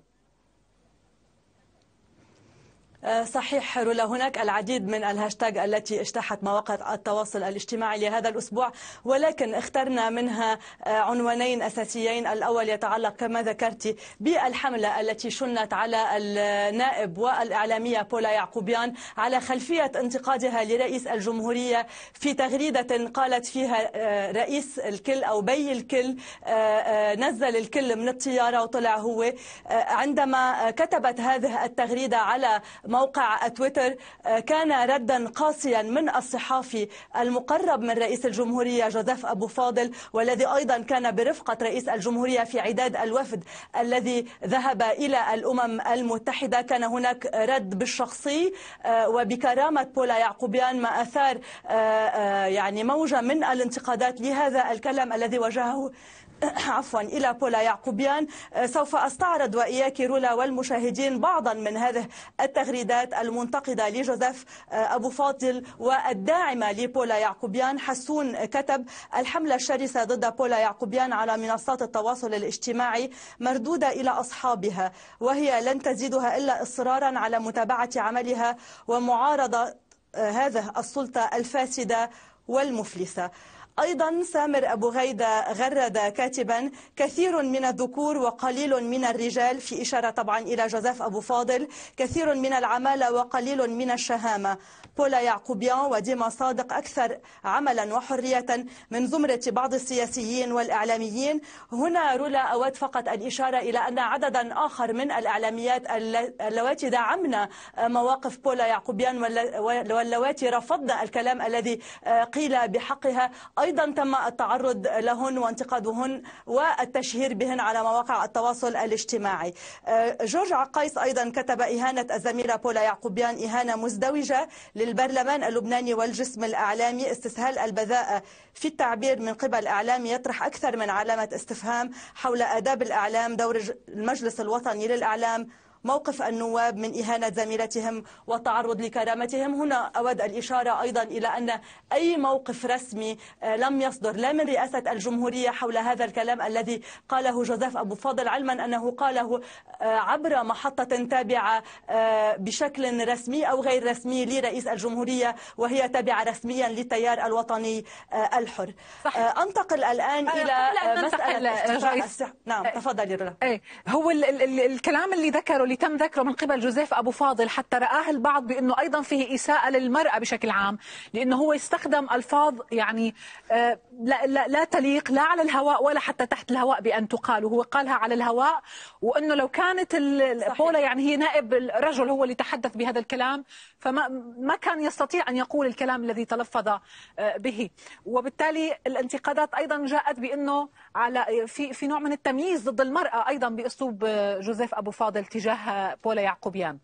صحيح رولا، هناك العديد من الهاشتاج التي اجتاحت مواقع التواصل الاجتماعي لهذا الأسبوع، ولكن اخترنا منها عنوانين أساسيين. الأول يتعلق كما ذكرت بالحملة التي شنت على النائب والإعلامية بولا يعقوبيان على خلفية انتقادها لرئيس الجمهورية في تغريدة قالت فيها رئيس الكل أو بي الكل نزل الكل من الطيارة وطلع هو. عندما كتبت هذه التغريدة على موقع تويتر كان ردا قاسيا من الصحافي المقرب من رئيس الجمهورية جوزيف أبو فاضل، والذي أيضا كان برفقة رئيس الجمهورية في عداد الوفد الذي ذهب إلى الأمم المتحدة. كان هناك رد بالشخصي وبكرامة بولا يعقوبيان، ما أثار يعني موجة من الانتقادات لهذا الكلام الذي وجهه إلى بولا يعقوبيان. سوف أستعرض وإياك رولا والمشاهدين بعضا من هذه التغريدات المنتقدة لجوزيف أبو فاضل والداعمة لبولا يعقوبيان. حسون كتب: الحملة الشرسة ضد بولا يعقوبيان على منصات التواصل الاجتماعي مردودة إلى أصحابها، وهي لن تزيدها إلا إصرارا على متابعة عملها ومعارضة هذه السلطة الفاسدة والمفلسة. أيضا سامر أبو غيدة غرد كاتبا: كثير من الذكور وقليل من الرجال، في إشارة طبعا إلى جوزيف أبو فاضل. كثير من العمالة وقليل من الشهامة. بولا يعقوبيان وديما صادق أكثر عملا وحرية من زمرة بعض السياسيين والإعلاميين. هنا رولا أود فقط الإشارة إلى أن عددا آخر من الإعلاميات اللواتي دعمنا مواقف بولا يعقوبيان واللواتي رفضن الكلام الذي قيل بحقها أيضا تم التعرض لهن وانتقادهن والتشهير بهن على مواقع التواصل الاجتماعي. جورج عقايس أيضا كتب: إهانة الزميلة بولا يعقوبيان إهانة مزدوجة للبرلمان اللبناني والجسم الإعلامي. استسهال البذاءة في التعبير من قبل إعلامي يطرح أكثر من علامة استفهام حول آداب الإعلام، دور المجلس الوطني للإعلام موقف النواب من إهانة زميلتهم والتعرض لكرامتهم. هنا أود الإشارة أيضا إلى أن أي موقف رسمي لم يصدر لا من رئاسة الجمهورية حول هذا الكلام الذي قاله جوزيف أبو فاضل، علما أنه قاله عبر محطة تابعة بشكل رسمي أو غير رسمي لرئيس الجمهورية، وهي تابعة رسميا للتيار الوطني الحر. أنتقل الآن إلى مسألة نعم تفضلي رولا. هو الكلام اللي ذكره اللي تم ذكره من قبل جوزيف أبو فاضل حتى رآه البعض بأنه أيضا فيه إساءة للمرأة بشكل عام، لأنه هو استخدم ألفاظ يعني لا تليق لا على الهواء ولا حتى تحت الهواء بأن تقال، وهو قالها على الهواء. وأنه لو كانت بولا يعني هي نائب الرجل هو اللي تحدث بهذا الكلام، فما كان يستطيع أن يقول الكلام الذي تلفظ به. وبالتالي الانتقادات أيضا جاءت بأنه على في نوع من التمييز ضد المرأة أيضا بأسلوب جوزيف أبو فاضل تجاه بولا يعقوبيان.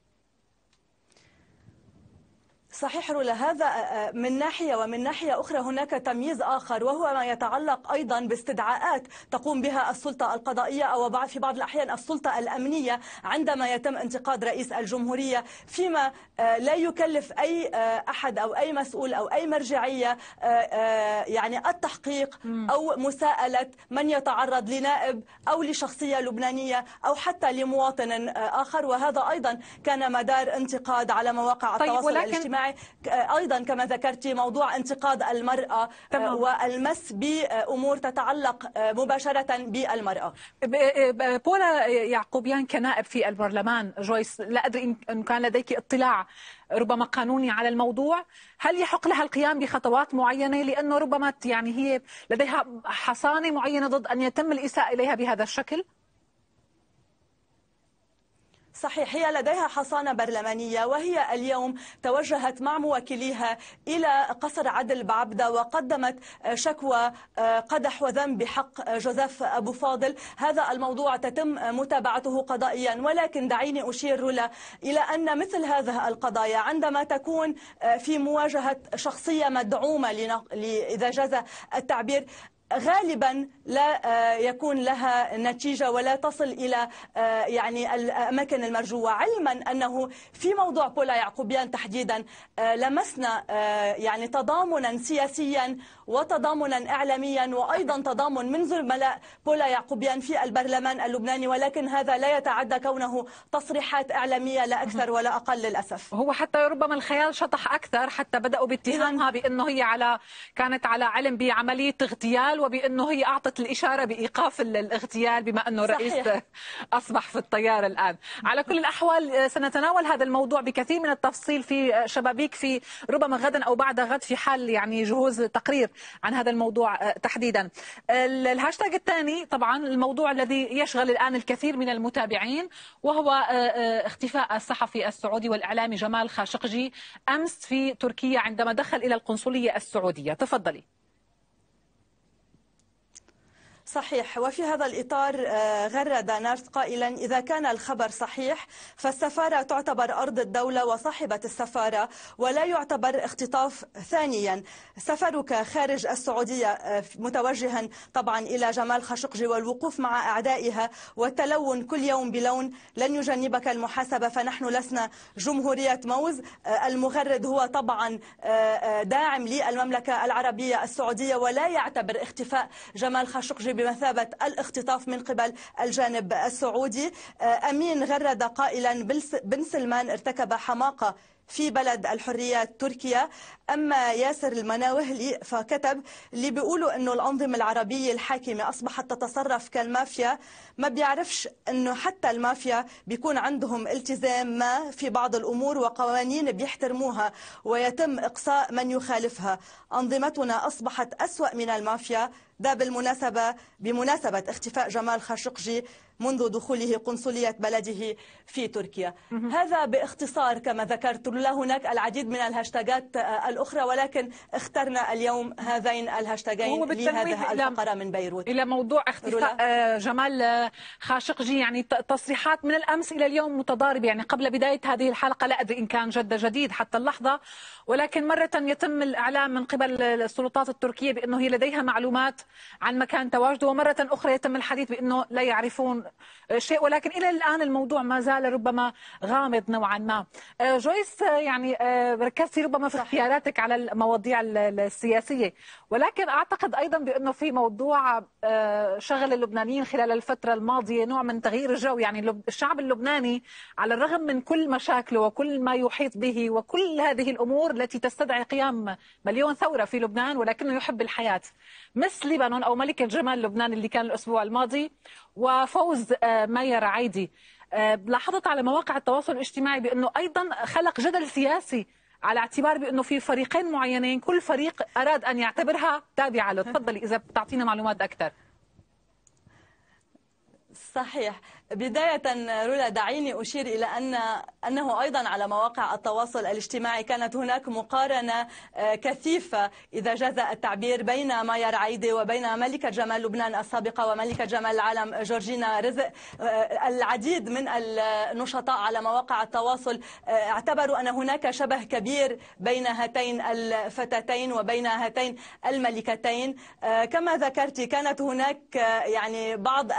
صحيح رولا، هذا من ناحية، ومن ناحية أخرى هناك تمييز آخر، وهو ما يتعلق أيضا باستدعاءات تقوم بها السلطة القضائية أو في بعض الأحيان السلطة الأمنية عندما يتم انتقاد رئيس الجمهورية، فيما لا يكلف أي أحد أو أي مسؤول أو أي مرجعية يعني التحقيق أو مساءلة من يتعرض لنائب أو لشخصية لبنانية أو حتى لمواطن آخر. وهذا أيضا كان مدار انتقاد على مواقع التواصل الاجتماعي. أيضا كما ذكرت موضوع انتقاد المرأة والمس بأمور تتعلق مباشرة بالمرأة. بولا يعقوبيان كنائب في البرلمان، جويس لا أدري إن كان لديك اطلاع ربما قانوني على الموضوع، هل يحق لها القيام بخطوات معينة؟ لأنه ربما يعني هي لديها حصانة معينة ضد أن يتم الإساءة إليها بهذا الشكل. صحيح، هي لديها حصانة برلمانية، وهي اليوم توجهت مع موكليها إلى قصر عدل بعبدة وقدمت شكوى قدح وذم بحق جوزيف أبو فاضل. هذا الموضوع تتم متابعته قضائيا، ولكن دعيني أشير رولا إلى أن مثل هذه القضايا عندما تكون في مواجهة شخصية مدعومة إذا جاز التعبير غالبا لا يكون لها نتيجة ولا تصل إلى يعني الأماكن المرجوة، علما أنه في موضوع بولا يعقوبيان تحديدا لمسنا يعني تضامنا سياسيا وتضامنا إعلاميا وأيضا تضامن من زملاء بولا يعقوبيان في البرلمان اللبناني، ولكن هذا لا يتعدى كونه تصريحات إعلامية لا أكثر ولا أقل للأسف. هو حتى ربما الخيال شطح أكثر، حتى بدأوا باتهامها بأنه هي كانت على علم بعملية اغتيال، وبأنه هي أعطت الإشارة بإيقاف الاغتيال بما أنه الرئيس أصبح في الطيارة الآن. على كل الأحوال سنتناول هذا الموضوع بكثير من التفصيل في شبابيك في ربما غدا أو بعد غد، في حال يعني جهوز تقرير عن هذا الموضوع تحديدا. الهاشتاج الثاني طبعا الموضوع الذي يشغل الآن الكثير من المتابعين، وهو اختفاء الصحفي السعودي والإعلامي جمال خاشقجي أمس في تركيا عندما دخل إلى القنصلية السعودية. تفضلي. صحيح، وفي هذا الإطار غرد نارس قائلا: إذا كان الخبر صحيح فالسفارة تعتبر أرض الدولة وصاحبة السفارة ولا يعتبر اختطاف. ثانيا، سفرك خارج السعودية متوجها طبعا إلى جمال خاشقجي والوقوف مع أعدائها والتلون كل يوم بلون لن يجنبك المحاسبة، فنحن لسنا جمهورية موز. المغرد هو طبعا داعم للمملكة العربية السعودية ولا يعتبر اختفاء جمال خاشقجي بمثابة الاختطاف من قبل الجانب السعودي. أمين غرد قائلا: بن سلمان ارتكب حماقة في بلد الحريات تركيا. أما ياسر المناوهلي فكتب اللي بيقولوا أنه الأنظمة العربية الحاكمة أصبحت تتصرف كالمافيا، ما بيعرفش أنه حتى المافيا بيكون عندهم التزام ما في بعض الأمور وقوانين بيحترموها ويتم إقصاء من يخالفها. أنظمتنا أصبحت أسوأ من المافيا. ده بمناسبة اختفاء جمال خاشقجي منذ دخوله قنصلية بلده في تركيا. هذا باختصار كما ذكرت. لا هناك العديد من الهاشتاجات الأخرى، ولكن اخترنا اليوم هذين الهاشتاجين لهذه الفقرة من بيروت. إلى موضوع اختفاء جمال خاشقجي، يعني تصريحات من الأمس إلى اليوم متضاربة، يعني قبل بداية هذه الحلقة لا أدري إن كان جديد حتى اللحظة، ولكن مرة يتم الإعلام من قبل السلطات التركية بأنه هي لديها معلومات عن مكان تواجده، ومرة أخرى يتم الحديث بأنه لا يعرفون شيء، ولكن إلى الآن الموضوع ما زال ربما غامض نوعا ما. جويس، يعني ركزتي ربما في اختياراتك على المواضيع السياسية، ولكن أعتقد أيضا بأنه في موضوع شغل اللبنانيين خلال الفترة الماضية نوع من تغيير الجو. يعني الشعب اللبناني على الرغم من كل مشاكله وكل ما يحيط به وكل هذه الأمور التي تستدعي قيام مليون ثورة في لبنان، ولكنه يحب الحياة، مثل لبنان أو ملكة جمال لبنان اللي كان الأسبوع الماضي وفوز مايا رعيدي. لاحظت على مواقع التواصل الاجتماعي بأنه أيضا خلق جدل سياسي على اعتبار بأنه في فريقين معينين كل فريق أراد أن يعتبرها تابعة له. تفضلي إذا بتعطينا معلومات أكثر. صحيح. بداية رولا، دعيني أشير إلى أنه أيضا على مواقع التواصل الاجتماعي كانت هناك مقارنة كثيفة إذا جاز التعبير بين مايا رعيدي وبين ملكة جمال لبنان السابقة وملكة جمال العالم جورجينا رزق. العديد من النشطاء على مواقع التواصل اعتبروا أن هناك شبه كبير بين هاتين الفتاتين وبين هاتين الملكتين. كما ذكرت كانت هناك يعني بعض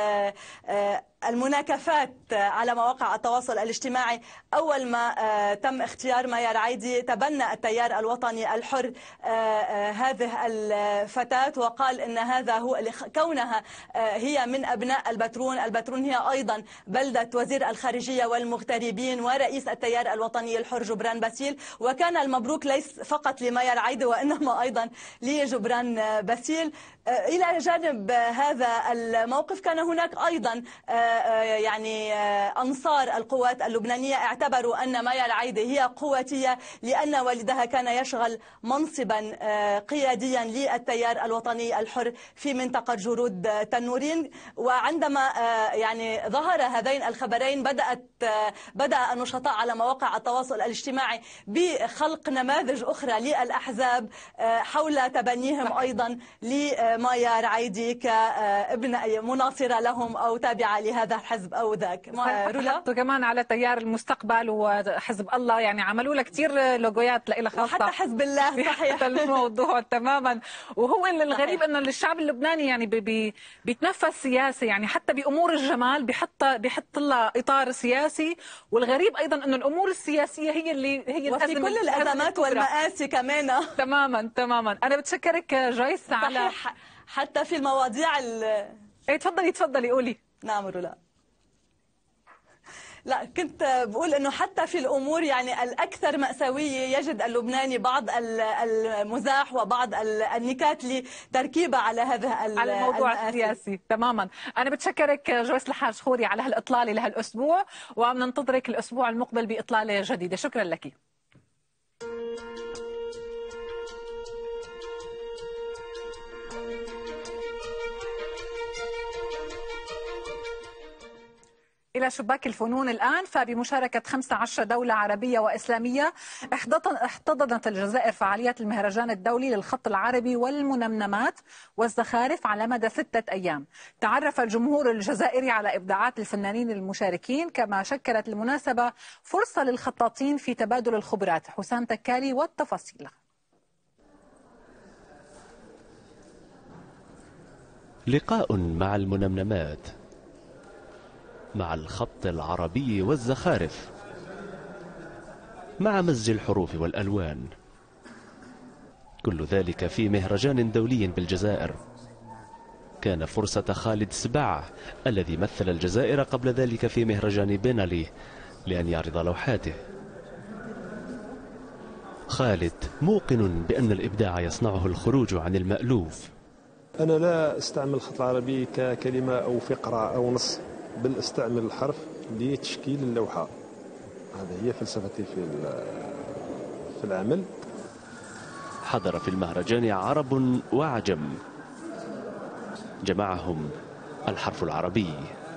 المناكفات على مواقع التواصل الاجتماعي. أول ما تم اختيار مايا رعيدي تبنى التيار الوطني الحر هذه الفتاة وقال إن هذا هو كونها هي من أبناء البترون. البترون هي أيضا بلدة وزير الخارجية والمغتربين ورئيس التيار الوطني الحر جبران باسيل. وكان المبروك ليس فقط لمايا رعيدي وإنما أيضا لجبران باسيل. إلى جانب هذا الموقف كان هناك أيضا يعني أنصار القوات اللبنانية اعتبروا أن مايا رعيدي هي قواتية لأن والدها كان يشغل منصبا قياديا للتيار الوطني الحر في منطقة جرود تنورين. وعندما يعني ظهر هذين الخبرين بدأ النشطاء على مواقع التواصل الاجتماعي بخلق نماذج أخرى للأحزاب حول تبنيهم أيضا لمايا رعيدي كابن مناصرة لهم أو تابعة لهذا الحزب أو ذاك. حطوا كمان على تيار المستقبل وحزب الله، يعني عملوا لها كثير لوجويات لها خاصة، وحتى حزب الله. صحيح. الموضوع تماما. وهو الغريب انه الشعب اللبناني يعني بيتنفس سياسي، يعني حتى بأمور الجمال بيحط لها إطار سياسي. والغريب أيضا انه الأمور السياسية هي وفي كل الأزمات والمآسي كمان. تماما. أنا بتشكرك جويس على حتى في المواضيع تفضلي قولي. نعم رولا. لا، كنت بقول انه حتى في الامور يعني الاكثر مأساوية يجد اللبناني بعض المزاح وبعض النكات لتركيبة على هذا على الموضوع السياسي. تماما. انا بتشكرك جويس الحاج خوري على هالاطلالة لهالاسبوع، وبننتظرك الاسبوع المقبل باطلالة جديدة. شكرا لك. إلى شباك الفنون الآن، فبمشاركة 15 دولة عربية وإسلامية احتضنت الجزائر فعاليات المهرجان الدولي للخط العربي والمنمنمات والزخارف على مدى 6 أيام. تعرف الجمهور الجزائري على إبداعات الفنانين المشاركين، كما شكلت المناسبة فرصة للخطاطين في تبادل الخبرات. حسام تكالي والتفاصيل. لقاء مع المنمنمات، مع الخط العربي والزخارف، مع مزج الحروف والألوان، كل ذلك في مهرجان دولي بالجزائر. كان فرصة خالد سباع الذي مثل الجزائر قبل ذلك في مهرجان بنالي لأن يعرض لوحاته. خالد موقن بأن الإبداع يصنعه الخروج عن المألوف. أنا لا أستعمل الخط العربي ككلمة أو فقرة أو نص، بل استعمل الحرف لتشكيل اللوحة. هذه هي فلسفتي في العمل. حضر في المهرجان عرب وعجم، جمعهم الحرف العربي.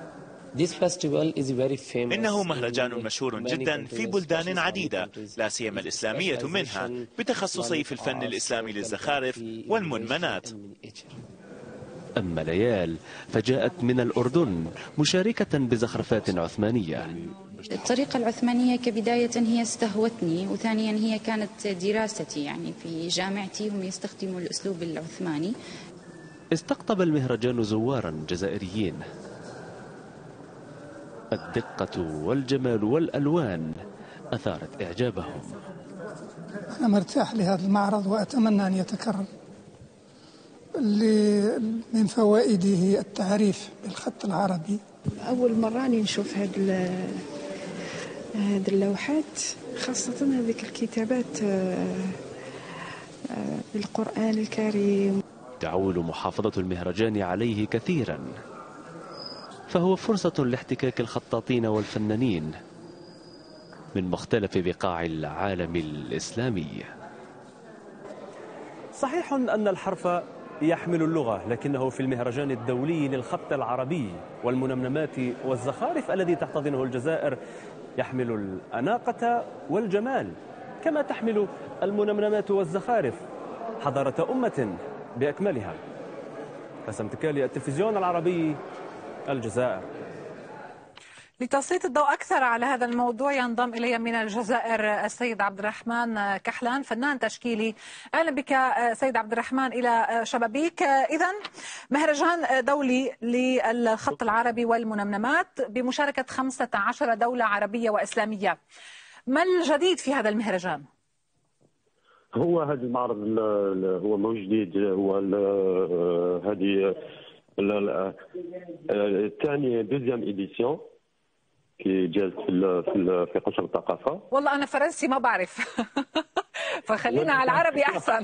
إنه مهرجان مشهور جدا في بلدان عديدة، لا سيما الإسلامية منها، بتخصصي في الفن الإسلامي للزخارف والمنمنات. أما ليال فجاءت من الأردن مشاركة بزخرفات عثمانية. الطريقة العثمانية كبداية هي استهوتني، وثانيا هي كانت دراستي، يعني في جامعتي هم يستخدموا الأسلوب العثماني. استقطب المهرجان زوارا جزائريين. الدقة والجمال والألوان أثارت إعجابهم. أنا مرتاح لهذا المعرض وأتمنى أن يتكرر. من فوائده التعريف بالخط العربي. أول مرة نشوف هذه اللوحات، خاصة هذيك الكتابات بالقرآن الكريم. تعول محافظة المهرجان عليه كثيرا، فهو فرصة لاحتكاك الخطاطين والفنانين من مختلف بقاع العالم الإسلامي. صحيح أن الحرف يحمل اللغة، لكنه في المهرجان الدولي للخط العربي والمنمنمات والزخارف الذي تحتضنه الجزائر يحمل الأناقة والجمال، كما تحمل المنمنمات والزخارف حضارة أمة بأكملها. بسام تكالي، التلفزيون العربي، الجزائر. لتسليط الضوء أكثر على هذا الموضوع ينضم إلي من الجزائر السيد عبد الرحمن كحلان، فنان تشكيلي. أهلا بك سيد عبد الرحمن إلى شبابيك. إذن مهرجان دولي للخط العربي والمنمنمات بمشاركة 15 دولة عربية وإسلامية. ما الجديد في هذا المهرجان؟ هو هذا المعرض هو مو جديد، هو هذه الثانية دوزيام إديسيون كي جازت في قصر الثقافة. والله أنا فرنسي ما بعرف فخلينا على العربي أحسن.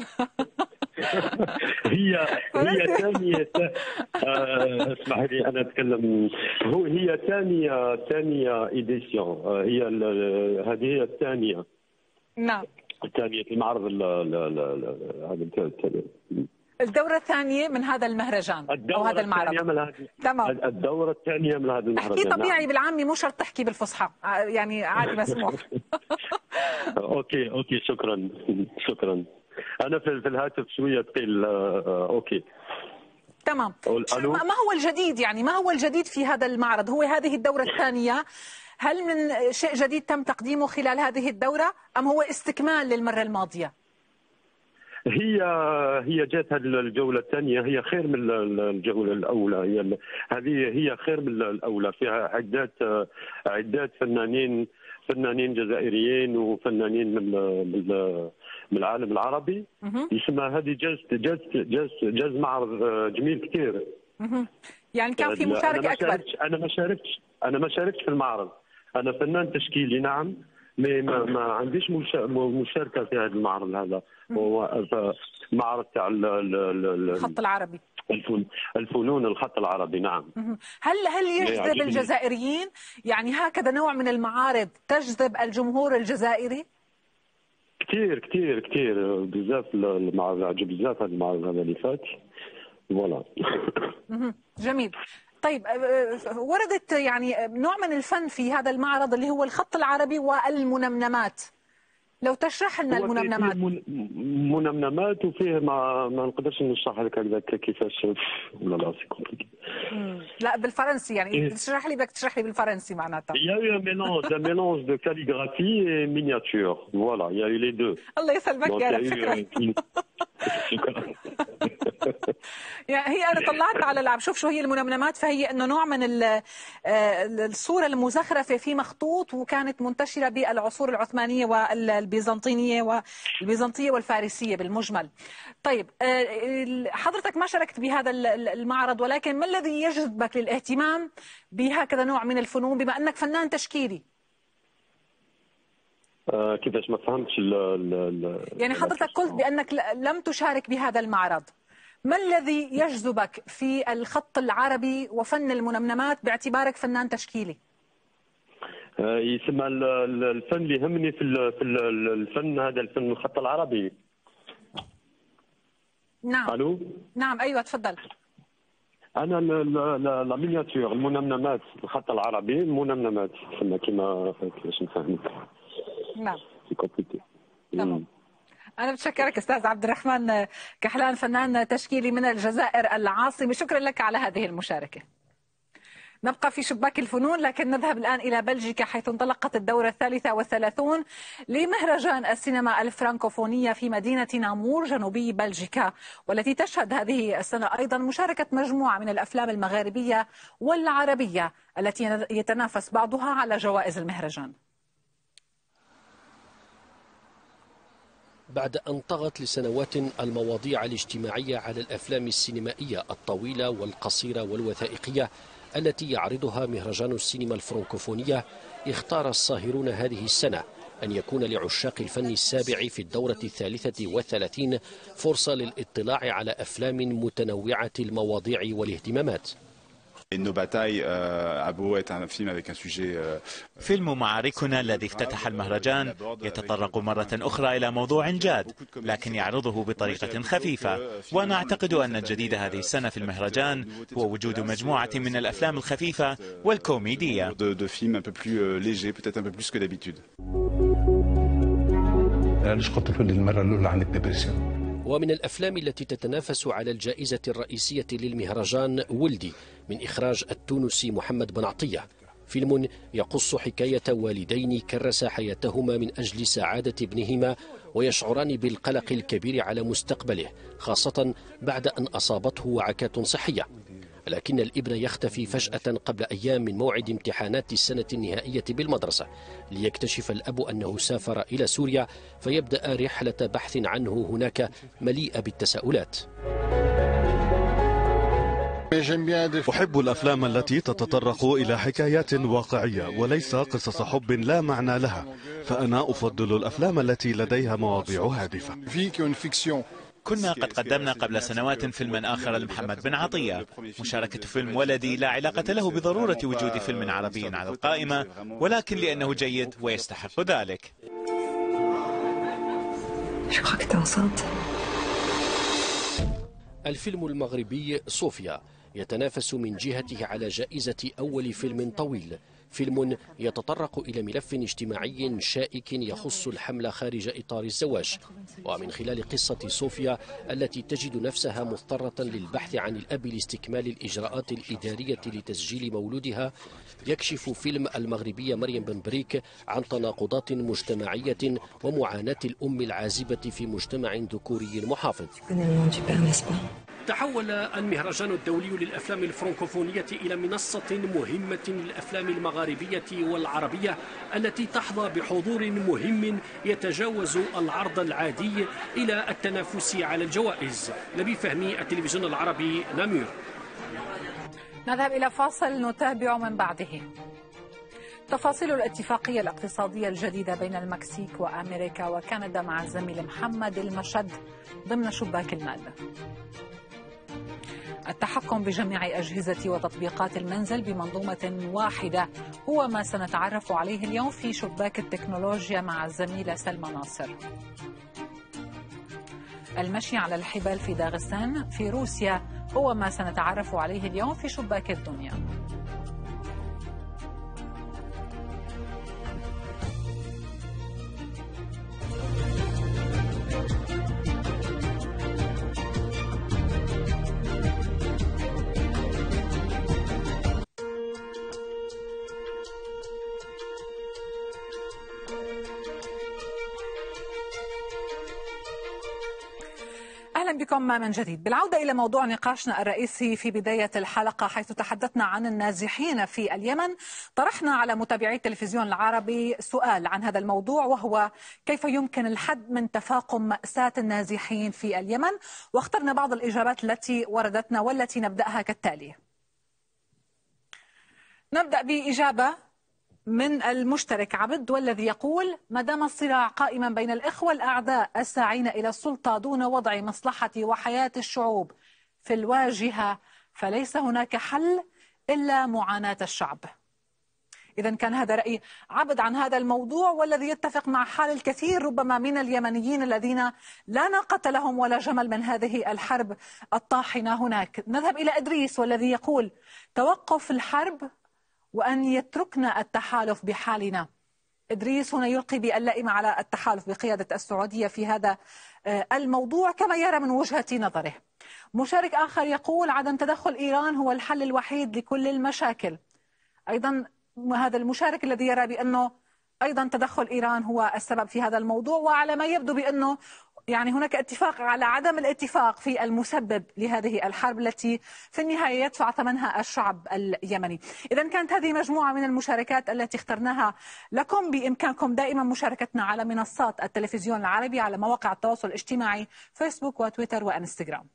هي ثانية اسمح لي أنا أتكلم. هي ثانية إديسيون، هذه هي الثانية. نعم. الثانية في المعرض هذا الدورة الثانية من هذا المهرجان أو هذا المعرض. تمام. الدورة الثانية من هذا المهرجان. احكي طبيعي. نعم. بالعامي مو شرط تحكي بالفصحى، يعني عادي مسموح. اوكي شكرا. انا في الهاتف شوية ثقيل. اوكي تمام. ما هو الجديد، يعني ما هو الجديد في هذا المعرض؟ هو هذه الدورة الثانية، هل من شيء جديد تم تقديمه خلال هذه الدورة أم هو استكمال للمرة الماضية؟ هي جات هذه الجولة الثانية هي خير من الجولة الأولى. هي خير من الأولى، فيها عدات فنانين جزائريين وفنانين من العالم العربي. يسمى هذه جاز معرض جميل كثير. يعني كان في مشاركة أكبر. أنا ما شاركتش في المعرض. أنا فنان تشكيلي نعم، ما عنديش مشاركة في هذا المعرض. هذا هو معرض تاع الخط العربي، الفنون الخط العربي. نعم. هل يجذب الجزائريين؟ يعني هكذا نوع من المعارض تجذب الجمهور الجزائري؟ كثير بزاف. المعرض عجب بزاف هذا المعرض هذا اللي فات. فوالا. جميل. طيب وردت يعني نوع من الفن في هذا المعرض اللي هو الخط العربي والمنمنمات، لو تشرح لنا المنمنمات. منمنمات وفيه ما نقدرش نشرح لك هكذا كيفاش. لا لا بالفرنسي، يعني تشرح لي بدك تشرح لي بالفرنسي معناتها. Il y a eu un mélange de calligraphie et miniature. Voilà, il y a eu les deux. الله يسلمك يا رب. شكرا. يعني هي أنا طلعت على اللعب شوف شو هي المنمنمات، فهي إنه نوع من الصورة المزخرفة في مخطوط، وكانت منتشرة بالعصور العثمانية والبيزنطينية والفارسية بالمجمل. طيب حضرتك ما شاركت بهذا المعرض، ولكن ما الذي يجذبك للاهتمام بهكذا نوع من الفنون بما أنك فنان تشكيلي؟ كيفاش ما فهمتش يعني حضرتك قلت بأنك لم تشارك بهذا المعرض، ما الذي يجذبك في الخط العربي وفن المنمنمات باعتبارك فنان تشكيلي؟ يسمى الفن اللي يهمني في الفن هذا الفن الخط العربي. نعم. الو. نعم ايوه تفضل. انا لا مينياتور المنمنمات الخط العربي، المنمنمات كما كيفاش نفهمك. نعم. تمام. أنا بتشكرك أستاذ عبد الرحمن كحلان، فنان تشكيلي من الجزائر العاصمة. شكرا لك على هذه المشاركة. نبقى في شباك الفنون، لكن نذهب الآن إلى بلجيكا حيث انطلقت الدورة 33 لمهرجان السينما الفرنكوفونية في مدينة نامور جنوبي بلجيكا، والتي تشهد هذه السنة أيضا مشاركة مجموعة من الأفلام المغاربية والعربية التي يتنافس بعضها على جوائز المهرجان. بعد أن طغت لسنوات المواضيع الاجتماعية على الأفلام السينمائية الطويلة والقصيرة والوثائقية التي يعرضها مهرجان السينما الفرنكوفونية، اختار الساهرون هذه السنة أن يكون لعشاق الفن السابع في الدورة 33 فرصة للاطلاع على أفلام متنوعة المواضيع والاهتمامات. فيلم معاركنا الذي افتتح المهرجان يتطرق مرة أخرى إلى موضوع جاد، لكن يعرضه بطريقة خفيفة، وأنا أعتقد أن الجديد هذه السنة في المهرجان هو وجود مجموعة من الأفلام الخفيفة والكوميدية. قلت للمرة الأولى عن الدبرسيون. ومن الأفلام التي تتنافس على الجائزة الرئيسية للمهرجان ولدي من إخراج التونسي محمد بن عطية، فيلم يقص حكاية والدين كرسا حياتهما من أجل سعادة ابنهما ويشعران بالقلق الكبير على مستقبله، خاصة بعد أن أصابته وعكات صحية. لكن الابن يختفي فجأة قبل أيام من موعد امتحانات السنة النهائية بالمدرسة، ليكتشف الأب أنه سافر إلى سوريا، فيبدأ رحلة بحث عنه هناك مليئة بالتساؤلات. أحب الأفلام التي تتطرق إلى حكايات واقعية وليس قصص حب لا معنى لها، فأنا أفضل الأفلام التي لديها مواضيع هادفة. كنا قد قدمنا قبل سنوات فيلما آخر لمحمد بن عطية. مشاركة فيلم ولدي لا علاقة له بضرورة وجود فيلم عربي على القائمة، ولكن لأنه جيد ويستحق ذلك. الفيلم المغربي صوفيا يتنافس من جهته على جائزة أول فيلم طويل، فيلم يتطرق إلى ملف اجتماعي شائك يخص الحمل خارج إطار الزواج. ومن خلال قصة صوفيا التي تجد نفسها مضطرة للبحث عن الأب لاستكمال الإجراءات الإدارية لتسجيل مولودها، يكشف فيلم المغربية مريم بن بريك عن تناقضات مجتمعية ومعاناة الأم العازبة في مجتمع ذكوري محافظ. تحول المهرجان الدولي للأفلام الفرنكوفونية إلى منصة مهمة للأفلام المغاربية والعربية التي تحظى بحضور مهم يتجاوز العرض العادي إلى التنافس على الجوائز. نبي فهمي، التلفزيون العربي، نامور. نذهب إلى فاصل نتابع من بعده. تفاصيل الاتفاقية الاقتصادية الجديدة بين المكسيك وأمريكا وكندا مع الزميل محمد المشد ضمن شباك المال. التحكم بجميع أجهزة وتطبيقات المنزل بمنظومة واحدة هو ما سنتعرف عليه اليوم في شباك التكنولوجيا مع الزميلة سلمى ناصر. المشي على الحبال في داغستان في روسيا هو ما سنتعرف عليه اليوم في شباك الدنيا. أهلا بكم من جديد. بالعودة إلى موضوع نقاشنا الرئيسي في بداية الحلقة، حيث تحدثنا عن النازحين في اليمن، طرحنا على متابعي التلفزيون العربي سؤال عن هذا الموضوع، وهو كيف يمكن الحد من تفاقم مأساة النازحين في اليمن، واخترنا بعض الإجابات التي وردتنا والتي نبدأها كالتالي. نبدأ بإجابة من المشترك عبد، والذي يقول: ما دام الصراع قائما بين الإخوة الأعداء الساعين إلى السلطة دون وضع مصلحة وحياة الشعوب في الواجهة، فليس هناك حل إلا معاناة الشعب. إذن كان هذا رأي عبد عن هذا الموضوع، والذي يتفق مع حال الكثير ربما من اليمنيين الذين لا ناقة لهم ولا جمل من هذه الحرب الطاحنة هناك. نذهب إلى إدريس، والذي يقول: توقف الحرب وأن يتركنا التحالف بحالنا. إدريس هنا يلقي باللائمة على التحالف بقيادة السعودية في هذا الموضوع كما يرى من وجهة نظره. مشارك آخر يقول: عدم تدخل إيران هو الحل الوحيد لكل المشاكل. أيضا هذا المشارك الذي يرى بأنه أيضا تدخل إيران هو السبب في هذا الموضوع، وعلى ما يبدو بأنه يعني هناك اتفاق على عدم الاتفاق في المسبب لهذه الحرب التي في النهاية يدفع ثمنها الشعب اليمني. إذا كانت هذه مجموعة من المشاركات التي اخترناها لكم. بإمكانكم دائما مشاركتنا على منصات التلفزيون العربي على مواقع التواصل الاجتماعي فيسبوك وتويتر وإنستغرام.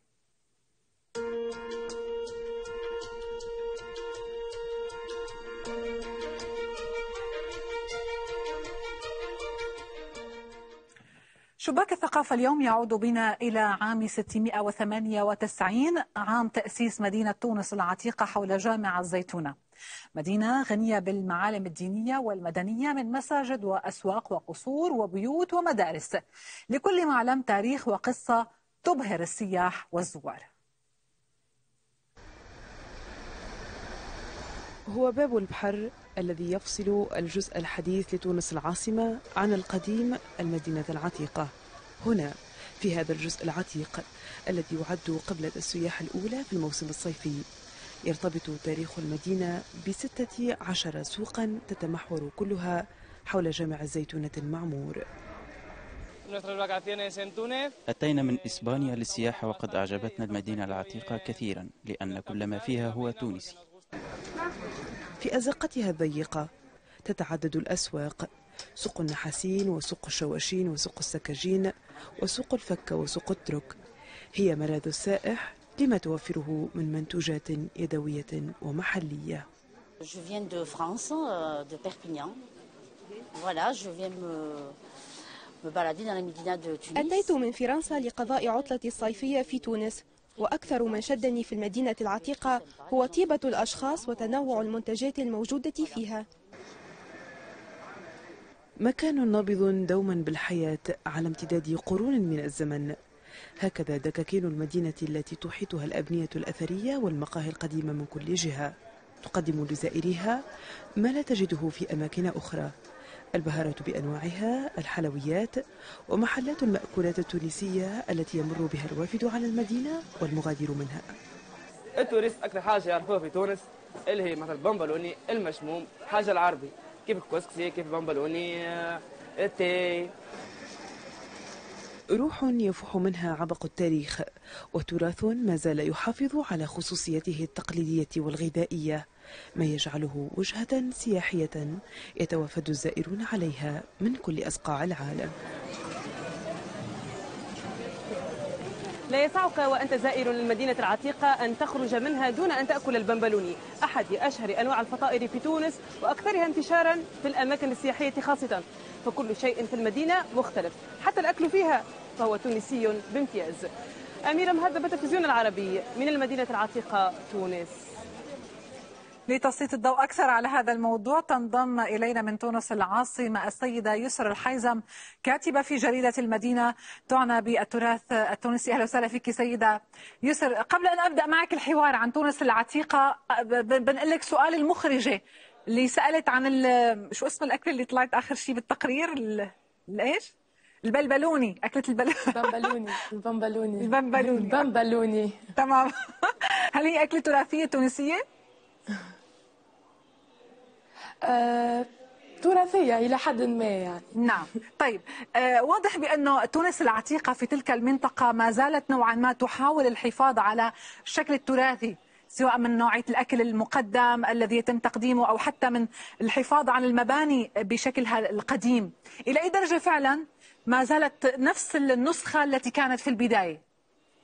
شباك الثقافة اليوم يعود بنا إلى عام 698 عام تأسيس مدينة تونس العتيقة حول جامع الزيتونة. مدينة غنية بالمعالم الدينية والمدنية من مساجد وأسواق وقصور وبيوت ومدارس، لكل معلم تاريخ وقصة تبهر السياح والزوار. هو باب البحر الذي يفصل الجزء الحديث لتونس العاصمة عن القديم المدينة العتيقة. هنا في هذا الجزء العتيق الذي يعد قبلة السياح الأولى في الموسم الصيفي يرتبط تاريخ المدينة ب16 سوقا تتمحور كلها حول جامع الزيتونة المعمور. أتينا من إسبانيا للسياحة وقد أعجبتنا المدينة العتيقة كثيرا لأن كل ما فيها هو تونسي. في أزقتها الضيقة تتعدد الأسواق: سوق النحاسين وسوق الشواشين وسوق السكاجين وسوق الفكة وسوق الترك. هي ملاذ السائح لما توفره من منتوجات يدوية ومحلية. أتيت من فرنسا لقضاء عطلتي الصيفية في تونس، وأكثر ما شدني في المدينة العتيقة هو طيبة الأشخاص وتنوع المنتجات الموجودة فيها. مكان نابض دوما بالحياة على امتداد قرون من الزمن. هكذا دكاكين المدينة التي تحيطها الأبنية الأثرية والمقاهي القديمة من كل جهة، تقدم لزائريها ما لا تجده في أماكن أخرى: البهارات بأنواعها، الحلويات، ومحلات المأكولات التونسية التي يمر بها الوافد على المدينة والمغادر منها. التوريست أكثر حاجة يعرفوها في تونس اللي هي مثلا البمبلوني المشموم، حاجة العربي كيف الكسكسي، كيف البمبلوني، التي. روح يفوح منها عبق التاريخ، وتراث ما زال يحافظ على خصوصيته التقليدية والغذائية، ما يجعله وجهة سياحية يتوافد الزائرون عليها من كل أصقاع العالم. لا يسعك وأنت زائر للمدينة العتيقة أن تخرج منها دون أن تأكل البمبلوني، أحد أشهر أنواع الفطائر في تونس وأكثرها انتشارا في الأماكن السياحية خاصة، فكل شيء في المدينة مختلف، حتى الأكل فيها فهو تونسي بامتياز. أميرة مهذبة، التلفزيون العربي من المدينة العتيقة تونس. لتسليط الضوء أكثر على هذا الموضوع تنضم إلينا من تونس العاصمة السيدة يسر الحيزم، كاتبة في جريدة المدينة تعنى بالتراث التونسي. أهلا وسهلا فيك سيدة يسر. قبل أن أبدأ معك الحوار عن تونس العتيقة بنقول لك سؤال المخرجة اللي سألت عن شو اسم الأكل اللي طلعت آخر شيء بالتقرير، الإيش؟ البلبلوني، أكلة البمبلوني. تمام. هل هي أكلة تراثية تونسية؟ تراثية إلى حد ما يعني. نعم. طيب واضح بأنه تونس العتيقة في تلك المنطقة ما زالت نوعا ما تحاول الحفاظ على الشكل التراثي، سواء من نوعية الأكل المقدم الذي يتم تقديمه أو حتى من الحفاظ على المباني بشكلها القديم. إلى أي درجة فعلا ما زالت نفس النسخة التي كانت في البداية؟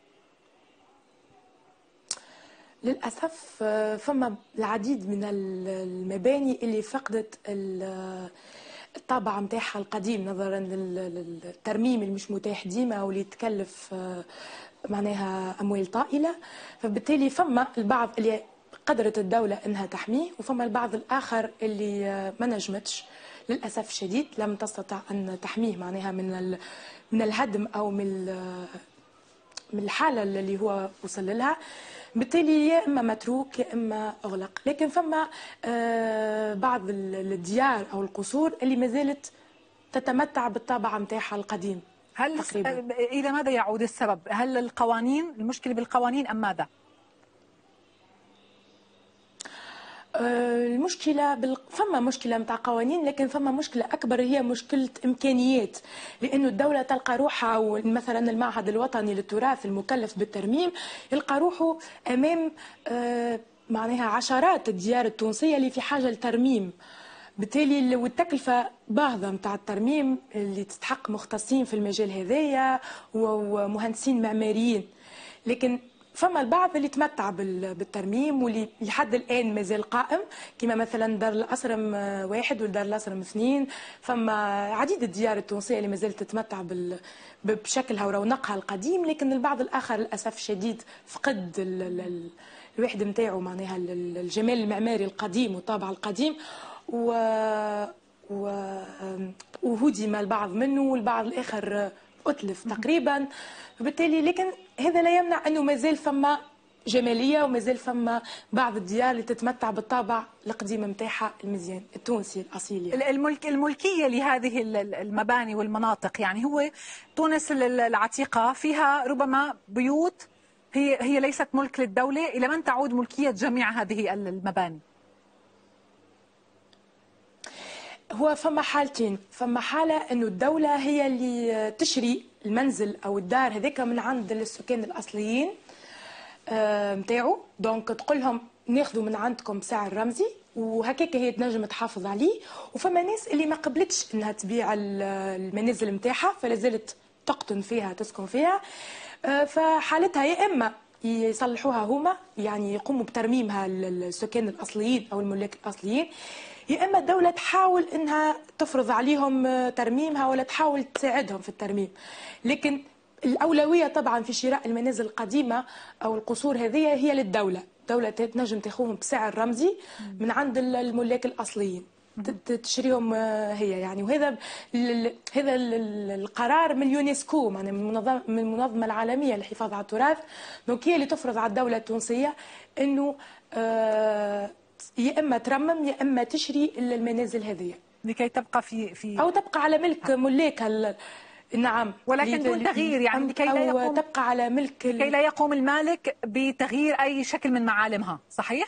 للأسف فما العديد من المباني اللي فقدت الطابع متاعها القديم نظرا للترميم اللي مش متاح ديما واللي يتكلف معناها أموال طائلة، فبالتالي فما البعض اللي قدرت الدولة أنها تحميه وفما البعض الآخر اللي ما نجمتش للأسف شديد، لم تستطع أن تحميه معناها من الهدم أو من الحالة اللي هو وصل لها، بالتالي يا إما متروك يا إما أغلق. لكن فما بعض الديار أو القصور اللي ما زالت تتمتع بالطابع متاعها القديم. هل إلى ماذا يعود السبب؟ هل القوانين، المشكلة بالقوانين أم ماذا؟ المشكلة فما مشكلة متاع قوانين، لكن فما مشكلة أكبر هي مشكلة إمكانيات، لأنه الدولة تلقى روحها مثلا المعهد الوطني للتراث المكلف بالترميم يلقى روحه أمام معناها عشرات الديار التونسية اللي في حاجة لترميم، بالتالي والتكلفة باهظة متاع الترميم اللي تستحق مختصين في المجال هذايا ومهندسين معماريين. لكن فما البعض اللي تمتع بالترميم واللي لحد الان مازال قائم، كما مثلا دار الأسرم 1 ودار الأسرم 2. فما عديد الديار التونسيه اللي مازالت تتمتع بشكلها ورونقها القديم، لكن البعض الاخر للاسف الشديد فقد الوحده نتاعو معناها الجمال المعماري القديم والطابع القديم، وهدم البعض منه والبعض الاخر أتلف تقريبا. وبالتالي لكن هذا لا يمنع أنه مازال فما جمالية ومازال فما بعض الديار اللي تتمتع بالطابع القديم متاعها المزيان التونسي الأصيل. يعني الملكية لهذه المباني والمناطق، يعني هو تونس العتيقة فيها ربما بيوت هي ليست ملك للدولة، إلى من تعود ملكية جميع هذه المباني؟ هو فما حالتين، فما حالة أنه الدولة هي اللي تشري المنزل أو الدار هذيك من عند السكان الأصليين متاعو، دونك تقول لهم ناخذوا من عندكم بسعر رمزي وهكاك هي تنجم تحافظ عليه. وفما ناس اللي ما قبلتش أنها تبيع المنازل متاعها فلا زالت تقطن فيها تسكن فيها، فحالتها يا إما يصلحوها هما يعني يقوموا بترميمها السكان الأصليين أو الملاك الأصليين، يا اما الدوله تحاول انها تفرض عليهم ترميمها ولا تحاول تساعدهم في الترميم. لكن الاولويه طبعا في شراء المنازل القديمه او القصور هذه هي للدوله، الدوله تنجم تاخذهم بسعر رمزي من عند الملاك الاصليين تشريهم هي يعني. وهذا هذا القرار من اليونسكو من المنظمه العالميه للحفاظ على التراث، دونك هي اللي تفرض على الدوله التونسيه انه يا اما ترمم يا اما تشري المنازل هذه لكي تبقى في او تبقى على ملك ملاكها. نعم، ولكن دون تغيير، يعني لكي لا يقوم تبقى على ملك لكي لا يقوم المالك بتغيير اي شكل من معالمها، صحيح؟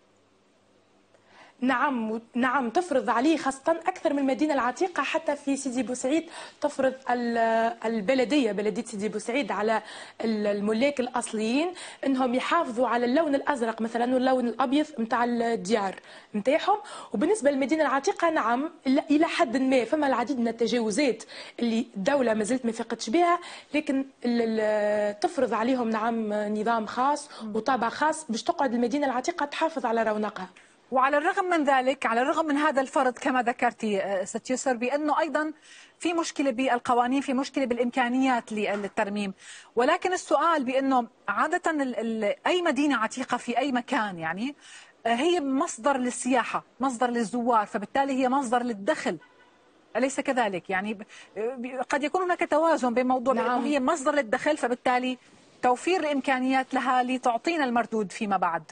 نعم تفرض عليه، خاصة أكثر من المدينة العتيقة. حتى في سيدي بوسعيد تفرض بلدية سيدي بوسعيد على الملاك الأصليين أنهم يحافظوا على اللون الأزرق مثلا واللون الأبيض متاع الديار متاعهم. وبالنسبة للمدينة العتيقة نعم إلى حد ما فما العديد من التجاوزات اللي الدولة ما زالت ما فاقتش بها، لكن تفرض عليهم نعم نظام خاص وطابع خاص باش تقعد المدينة العتيقة تحافظ على رونقها. وعلى الرغم من ذلك، على الرغم من هذا الفرض كما ذكرتي ست يسر بأنه أيضا في مشكلة بالقوانين، في مشكلة بالإمكانيات للترميم، ولكن السؤال بأنه عادة أي مدينة عتيقة في أي مكان يعني هي مصدر للسياحة، مصدر للزوار، فبالتالي هي مصدر للدخل، أليس كذلك؟ يعني قد يكون هناك توازن بين موضوع نعم. هي مصدر للدخل، فبالتالي توفير الإمكانيات لها لتعطينا المردود فيما بعد.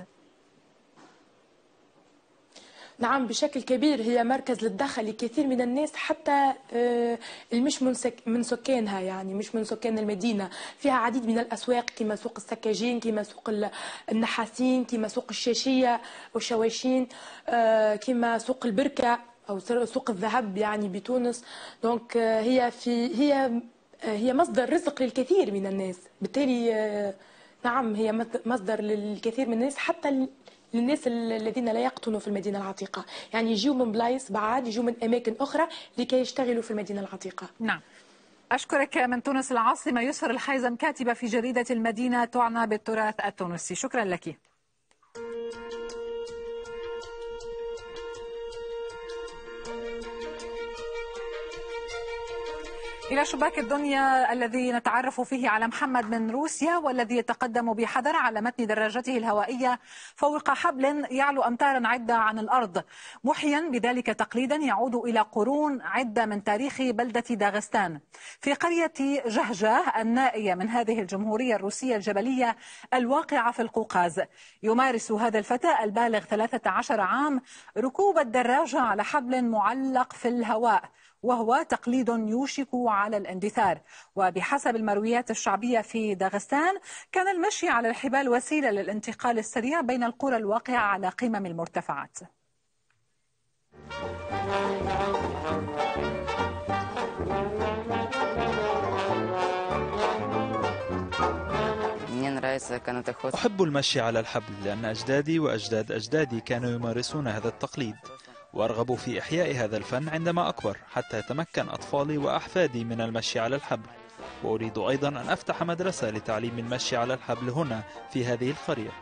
نعم بشكل كبير هي مركز للدخل لكثير من الناس، حتى مش من سكانها، يعني مش من سكان المدينة. فيها عديد من الأسواق كما سوق السكاجين، كما سوق النحاسين، كما سوق الشاشية والشواشين، كما سوق البركة أو سوق الذهب يعني بتونس. دونك هي مصدر رزق للكثير من الناس، بالتالي نعم هي مصدر للكثير من الناس، حتى للناس الذين لا يقطنوا في المدينة العتيقة، يعني يجوا من بلايص بعاد، يجوا من أماكن أخرى لكي يشتغلوا في المدينة العتيقة. نعم. أشكرك من تونس العاصمة يسر الحيزم، كاتبة في جريدة المدينة تعنى بالتراث التونسي، شكرا لك. إلى شباك الدنيا الذي نتعرف فيه على محمد من روسيا، والذي يتقدم بحذر على متن دراجته الهوائية فوق حبل يعلو أمتارا عدة عن الأرض، محيا بذلك تقليدا يعود إلى قرون عدة من تاريخ بلدة داغستان في قرية جهجاه النائية من هذه الجمهورية الروسية الجبلية الواقعة في القوقاز. يمارس هذا الفتى البالغ 13 عام ركوب الدراجة على حبل معلق في الهواء، وهو تقليد يوشك على الاندثار. وبحسب المرويات الشعبية في داغستان كان المشي على الحبال وسيلة للانتقال السريع بين القرى الواقعة على قمم المرتفعات. أحب المشي على الحبل لأن أجدادي وأجداد أجدادي كانوا يمارسون هذا التقليد، وأرغب في إحياء هذا الفن عندما أكبر حتى يتمكن أطفالي وأحفادي من المشي على الحبل. وأريد أيضا أن أفتح مدرسة لتعليم المشي على الحبل هنا في هذه القرية.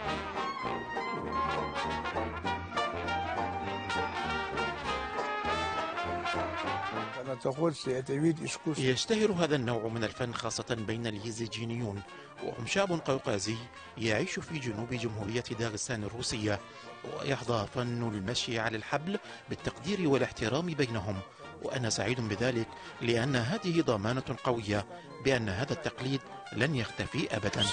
يشتهر هذا النوع من الفن خاصة بين اليزيجينيون، وهم شعب قوقازي يعيش في جنوب جمهورية داغستان الروسية، ويحظى فن المشي على الحبل بالتقدير والاحترام بينهم. وأنا سعيد بذلك لأن هذه ضمانة قوية بأن هذا التقليد لن يختفي أبدا.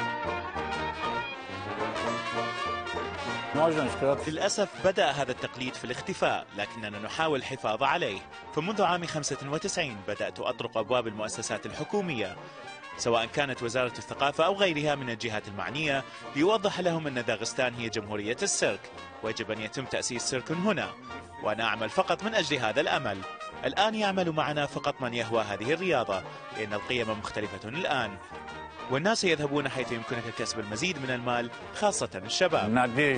للأسف بدأ هذا التقليد في الاختفاء، لكننا نحاول الحفاظ عليه. فمنذ عام 95 بدأت أطرق أبواب المؤسسات الحكومية، سواء كانت وزارة الثقافة أو غيرها من الجهات المعنية، ليوضح لهم أن داغستان هي جمهورية السيرك، ويجب أن يتم تأسيس سيرك هنا. وأنا أعمل فقط من أجل هذا الأمل. الآن يعمل معنا فقط من يهوى هذه الرياضة، لأن القيم مختلفة الآن، والناس يذهبون حيث يمكنك كسب المزيد من المال، خاصة الشباب.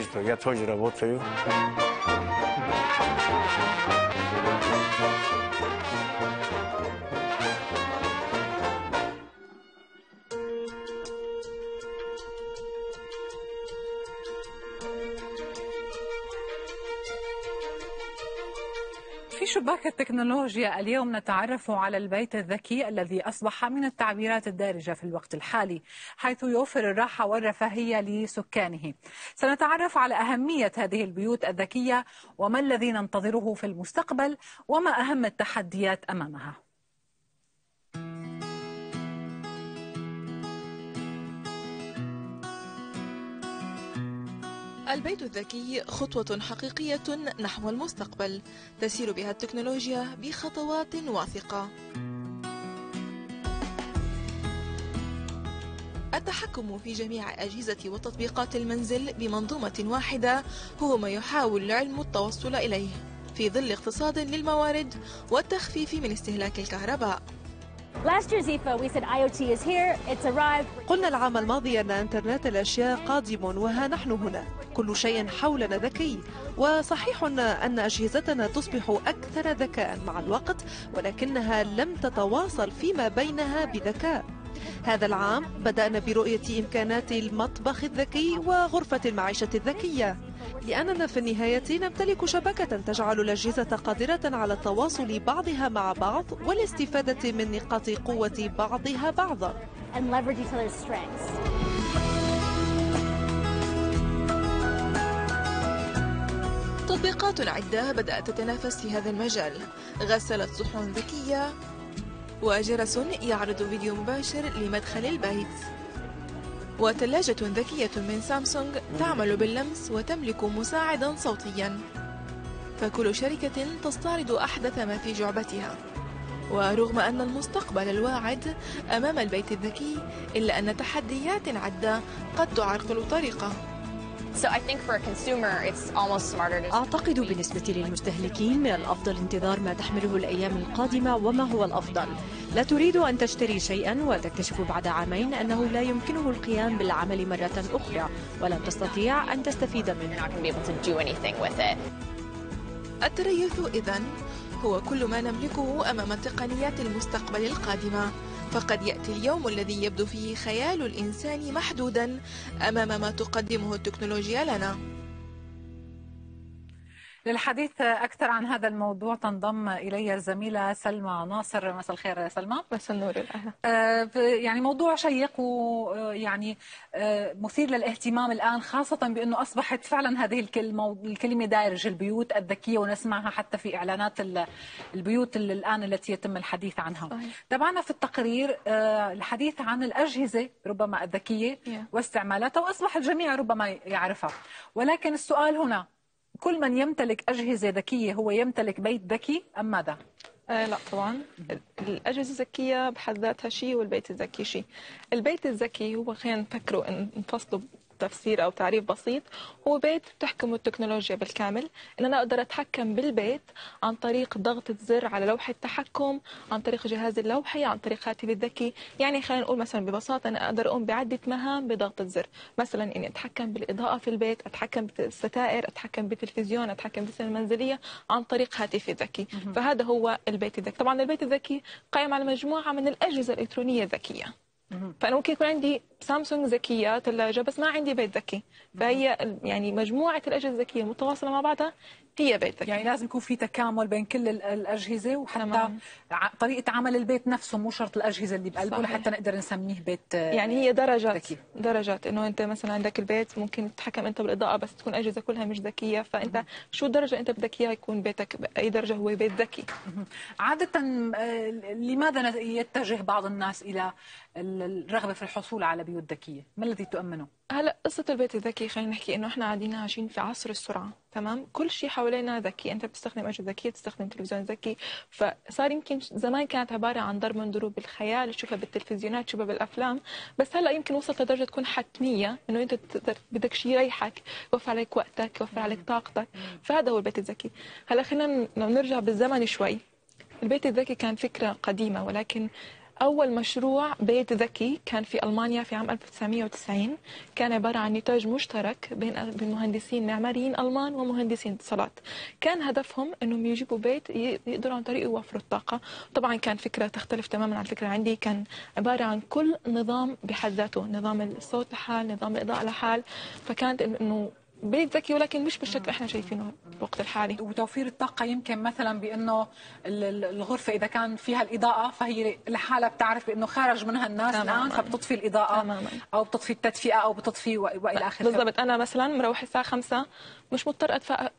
في شباك التكنولوجيا اليوم نتعرف على البيت الذكي الذي أصبح من التعبيرات الدارجة في الوقت الحالي، حيث يوفر الراحة والرفاهية لسكانه. سنتعرف على أهمية هذه البيوت الذكية وما الذي ننتظره في المستقبل وما أهم التحديات أمامها. البيت الذكي خطوة حقيقية نحو المستقبل تسير بها التكنولوجيا بخطوات واثقة. التحكم في جميع أجهزة وتطبيقات المنزل بمنظومة واحدة هو ما يحاول العلم التوصل إليه في ظل اقتصاد للموارد والتخفيف من استهلاك الكهرباء. قلنا العام الماضي أن إنترنت الأشياء قادم، وها نحن هنا، كل شيء حولنا ذكي. وصحيح أن أجهزتنا تصبح أكثر ذكاء مع الوقت، ولكنها لم تتواصل فيما بينها بذكاء. هذا العام بدأنا برؤية إمكانات المطبخ الذكي وغرفة المعيشة الذكية، لأننا في النهاية نمتلك شبكة تجعل الأجهزة قادرة على التواصل بعضها مع بعض والاستفادة من نقاط قوة بعضها بعضا. تطبيقات عدة بدأت تتنافس في هذا المجال، غسالة صحون ذكية وجرس يعرض فيديو مباشر لمدخل البيت، وثلاجة ذكية من سامسونج تعمل باللمس وتملك مساعدا صوتيا. فكل شركة تستعرض أحدث ما في جعبتها. ورغم أن المستقبل الواعد أمام البيت الذكي، إلا أن تحديات عدة قد تعرقل طريقه. أعتقد بالنسبة للمستهلكين من الأفضل انتظار ما تحمله الأيام القادمة. وما هو الأفضل؟ لا تريد أن تشتري شيئا وتكتشف بعد عامين أنه لا يمكنه القيام بالعمل مرة أخرى ولن تستطيع أن تستفيد منه. التريث إذن هو كل ما نملكه أمام تقنيات المستقبل القادمة. فقد يأتي اليوم الذي يبدو فيه خيال الإنسان محدودا أمام ما تقدمه التكنولوجيا لنا. للحديث أكثر عن هذا الموضوع تنضم إلي الزميلة سلمى ناصر. مساء الخير يا سلمى. مساء النور. يعني موضوع شيق ويعني مثير للاهتمام الآن، خاصة بأنه أصبحت فعلا هذه الكلمة دارج، البيوت الذكية، ونسمعها حتى في إعلانات البيوت الآن التي يتم الحديث عنها. تابعنا في التقرير الحديث عن الأجهزة ربما الذكية واستعمالاتها، وأصبح الجميع ربما يعرفها. ولكن السؤال هنا، كل من يمتلك أجهزة ذكية هو يمتلك بيت ذكي أم ماذا؟ لا طبعا. الأجهزة الذكية بحد ذاتها شيء والبيت الذكي شيء. البيت الذكي هو، خلينا نفكره نفصله تفسير أو تعريف بسيط، هو بيت بتحكمه التكنولوجيا بالكامل، إن أنا أقدر أتحكم بالبيت عن طريق ضغطة زر على لوحة التحكم، عن طريق جهاز اللوحي، عن طريق هاتفي الذكي. يعني خلينا نقول مثلا ببساطة أنا أقدر أقوم بعدة مهام بضغطة زر، مثلا إني أتحكم بالإضاءة في البيت، أتحكم بالستائر، أتحكم بالتلفزيون، أتحكم بالسلة المنزلية عن طريق هاتفي الذكي. فهذا هو البيت الذكي. طبعا البيت الذكي قائم على مجموعة من الأجهزة الإلكترونية الذكية. فأنا ممكن يكون عندي سامسونج ذكية ثلاجة بس ما عندي بيت ذكي، فهي يعني مجموعة الأجهزة الذكية المتواصلة مع بعضها هي بيت ذكي. يعني لازم يكون في تكامل بين كل الأجهزة، وحتى طريقة عمل البيت نفسه، مو شرط الأجهزة اللي بقلبه لحتى نقدر نسميه بيت يعني هي درجات ذكي. درجات، إنه أنت مثلا عندك البيت ممكن تتحكم أنت بالإضاءة بس تكون أجهزة كلها مش ذكية، فأنت شو الدرجة أنت بدك إياها يكون بيتك بأي درجة هو بيت ذكي. عادة لماذا يتجه بعض الناس إلى الرغبة في الحصول على بيوت ذكية؟ ما الذي تؤمنه؟ هلا قصة البيت الذكي خلينا نحكي إنه إحنا قاعدين عايشين في عصر السرعة، تمام؟ كل شيء حوالينا ذكي، أنت بتستخدم أجهزة ذكية، تستخدم تلفزيون ذكي، فصار يمكن زمان كانت عبارة عن ضرب من ضروب الخيال، تشوفها بالتلفزيونات، تشوفها بالأفلام، بس هلا يمكن وصلت لدرجة تكون حتمية إنه أنت بدك شيء يريحك، يوفر عليك وقتك، يوفر عليك طاقتك، فهذا هو البيت الذكي. هلا خلينا لو نرجع بالزمن شوي. البيت الذكي كان فكرة قديمة، ولكن أول مشروع بيت ذكي كان في ألمانيا في عام 1990. كان عبارة عن نتاج مشترك بين مهندسين معماريين ألمان ومهندسين اتصالات. كان هدفهم أنهم يجيبوا بيت يقدروا عن طريقه يوفروا الطاقة. طبعا كان فكرة تختلف تماما عن الفكرة عندي، كان عبارة عن كل نظام بحد ذاته، نظام الصوت لحال، نظام الإضاءة لحال، فكانت أنه بيت ذكي ولكن مش بالشكل احنا شايفينه الوقت الحالي. وتوفير الطاقة يمكن مثلا بأنه الغرفة إذا كان فيها الإضاءة فهي لحالها بتعرف بأنه خارج منها الناس الآن، فبتطفي الإضاءة تماما. أو بتطفي التدفئة أو بتطفي وإلى آخره. بالضبط. أنا مثلا مروح الساعة 5 مش مضطر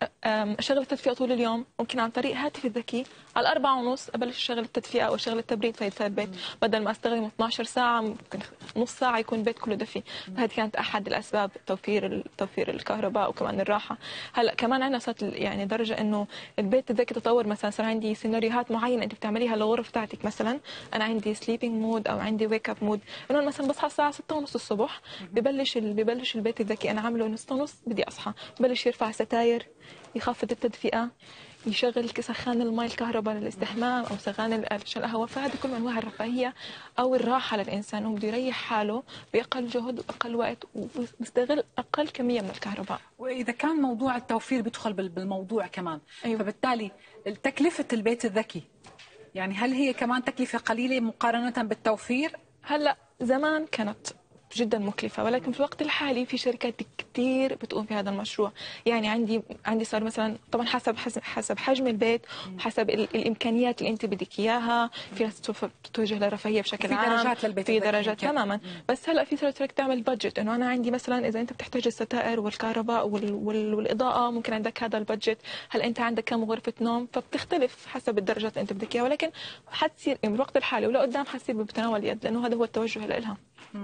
أشغل التدفئة طول اليوم، ممكن عن طريق هاتفي الذكي على 4:30 أبلش أشغل التدفئة أو أشغل التبريد في البيت، بدل ما أستخدم 12 ساعة ممكن نص ساعة يكون البيت كله دفي. فهذه كانت أحد الأسباب، توفير الكهرباء وكمان الراحة. هلا كمان عندنا صارت يعني درجة إنه البيت الذكي تطور، مثلا صار عندي سيناريوهات معينة أنت بتعمليها للغرف تاعتك. مثلا أنا عندي سليبينج مود أو عندي ويك اب مود، إنه مثلا بصحى الساعة 6:30 الصبح، ببلش البيت الذكي أنا عامله إنه 6:30 بدي أصحى، ببلش يرفع ستاير، يخفض التدفئة، يشغل سخان الماء الكهرباء للاستحمام او سخان القهوه. فهذه كل من انواع الرفاهيه او الراحه للانسان، هو بده يريح حاله باقل جهد واقل وقت وبيستغل اقل كميه من الكهرباء. واذا كان موضوع التوفير بيدخل بالموضوع كمان، أيوة. فبالتالي تكلفه البيت الذكي يعني هل هي كمان تكلفه قليله مقارنه بالتوفير؟ هلا زمان كانت جدا مكلفة، ولكن في الوقت الحالي في شركات كتير بتقوم في هذا المشروع. يعني عندي صار مثلا طبعا حسب حجم البيت وحسب الامكانيات اللي انت بدك اياها، في ناس تتوجه للرفاهيه بشكل عام، في درجات للبيت، في درجات تماما. بس هلا في صارت تعمل بادجت، انه انا عندي مثلا اذا انت بتحتاج الستائر والكهرباء والاضاءه ممكن عندك هذا البادجت، هل انت عندك كم غرفه نوم، فبتختلف حسب الدرجات اللي انت بدك اياها، ولكن حتصير بالوقت الحالي ولا قدام حتصير بتناول اليد، لانه هذا هو التوجه لها.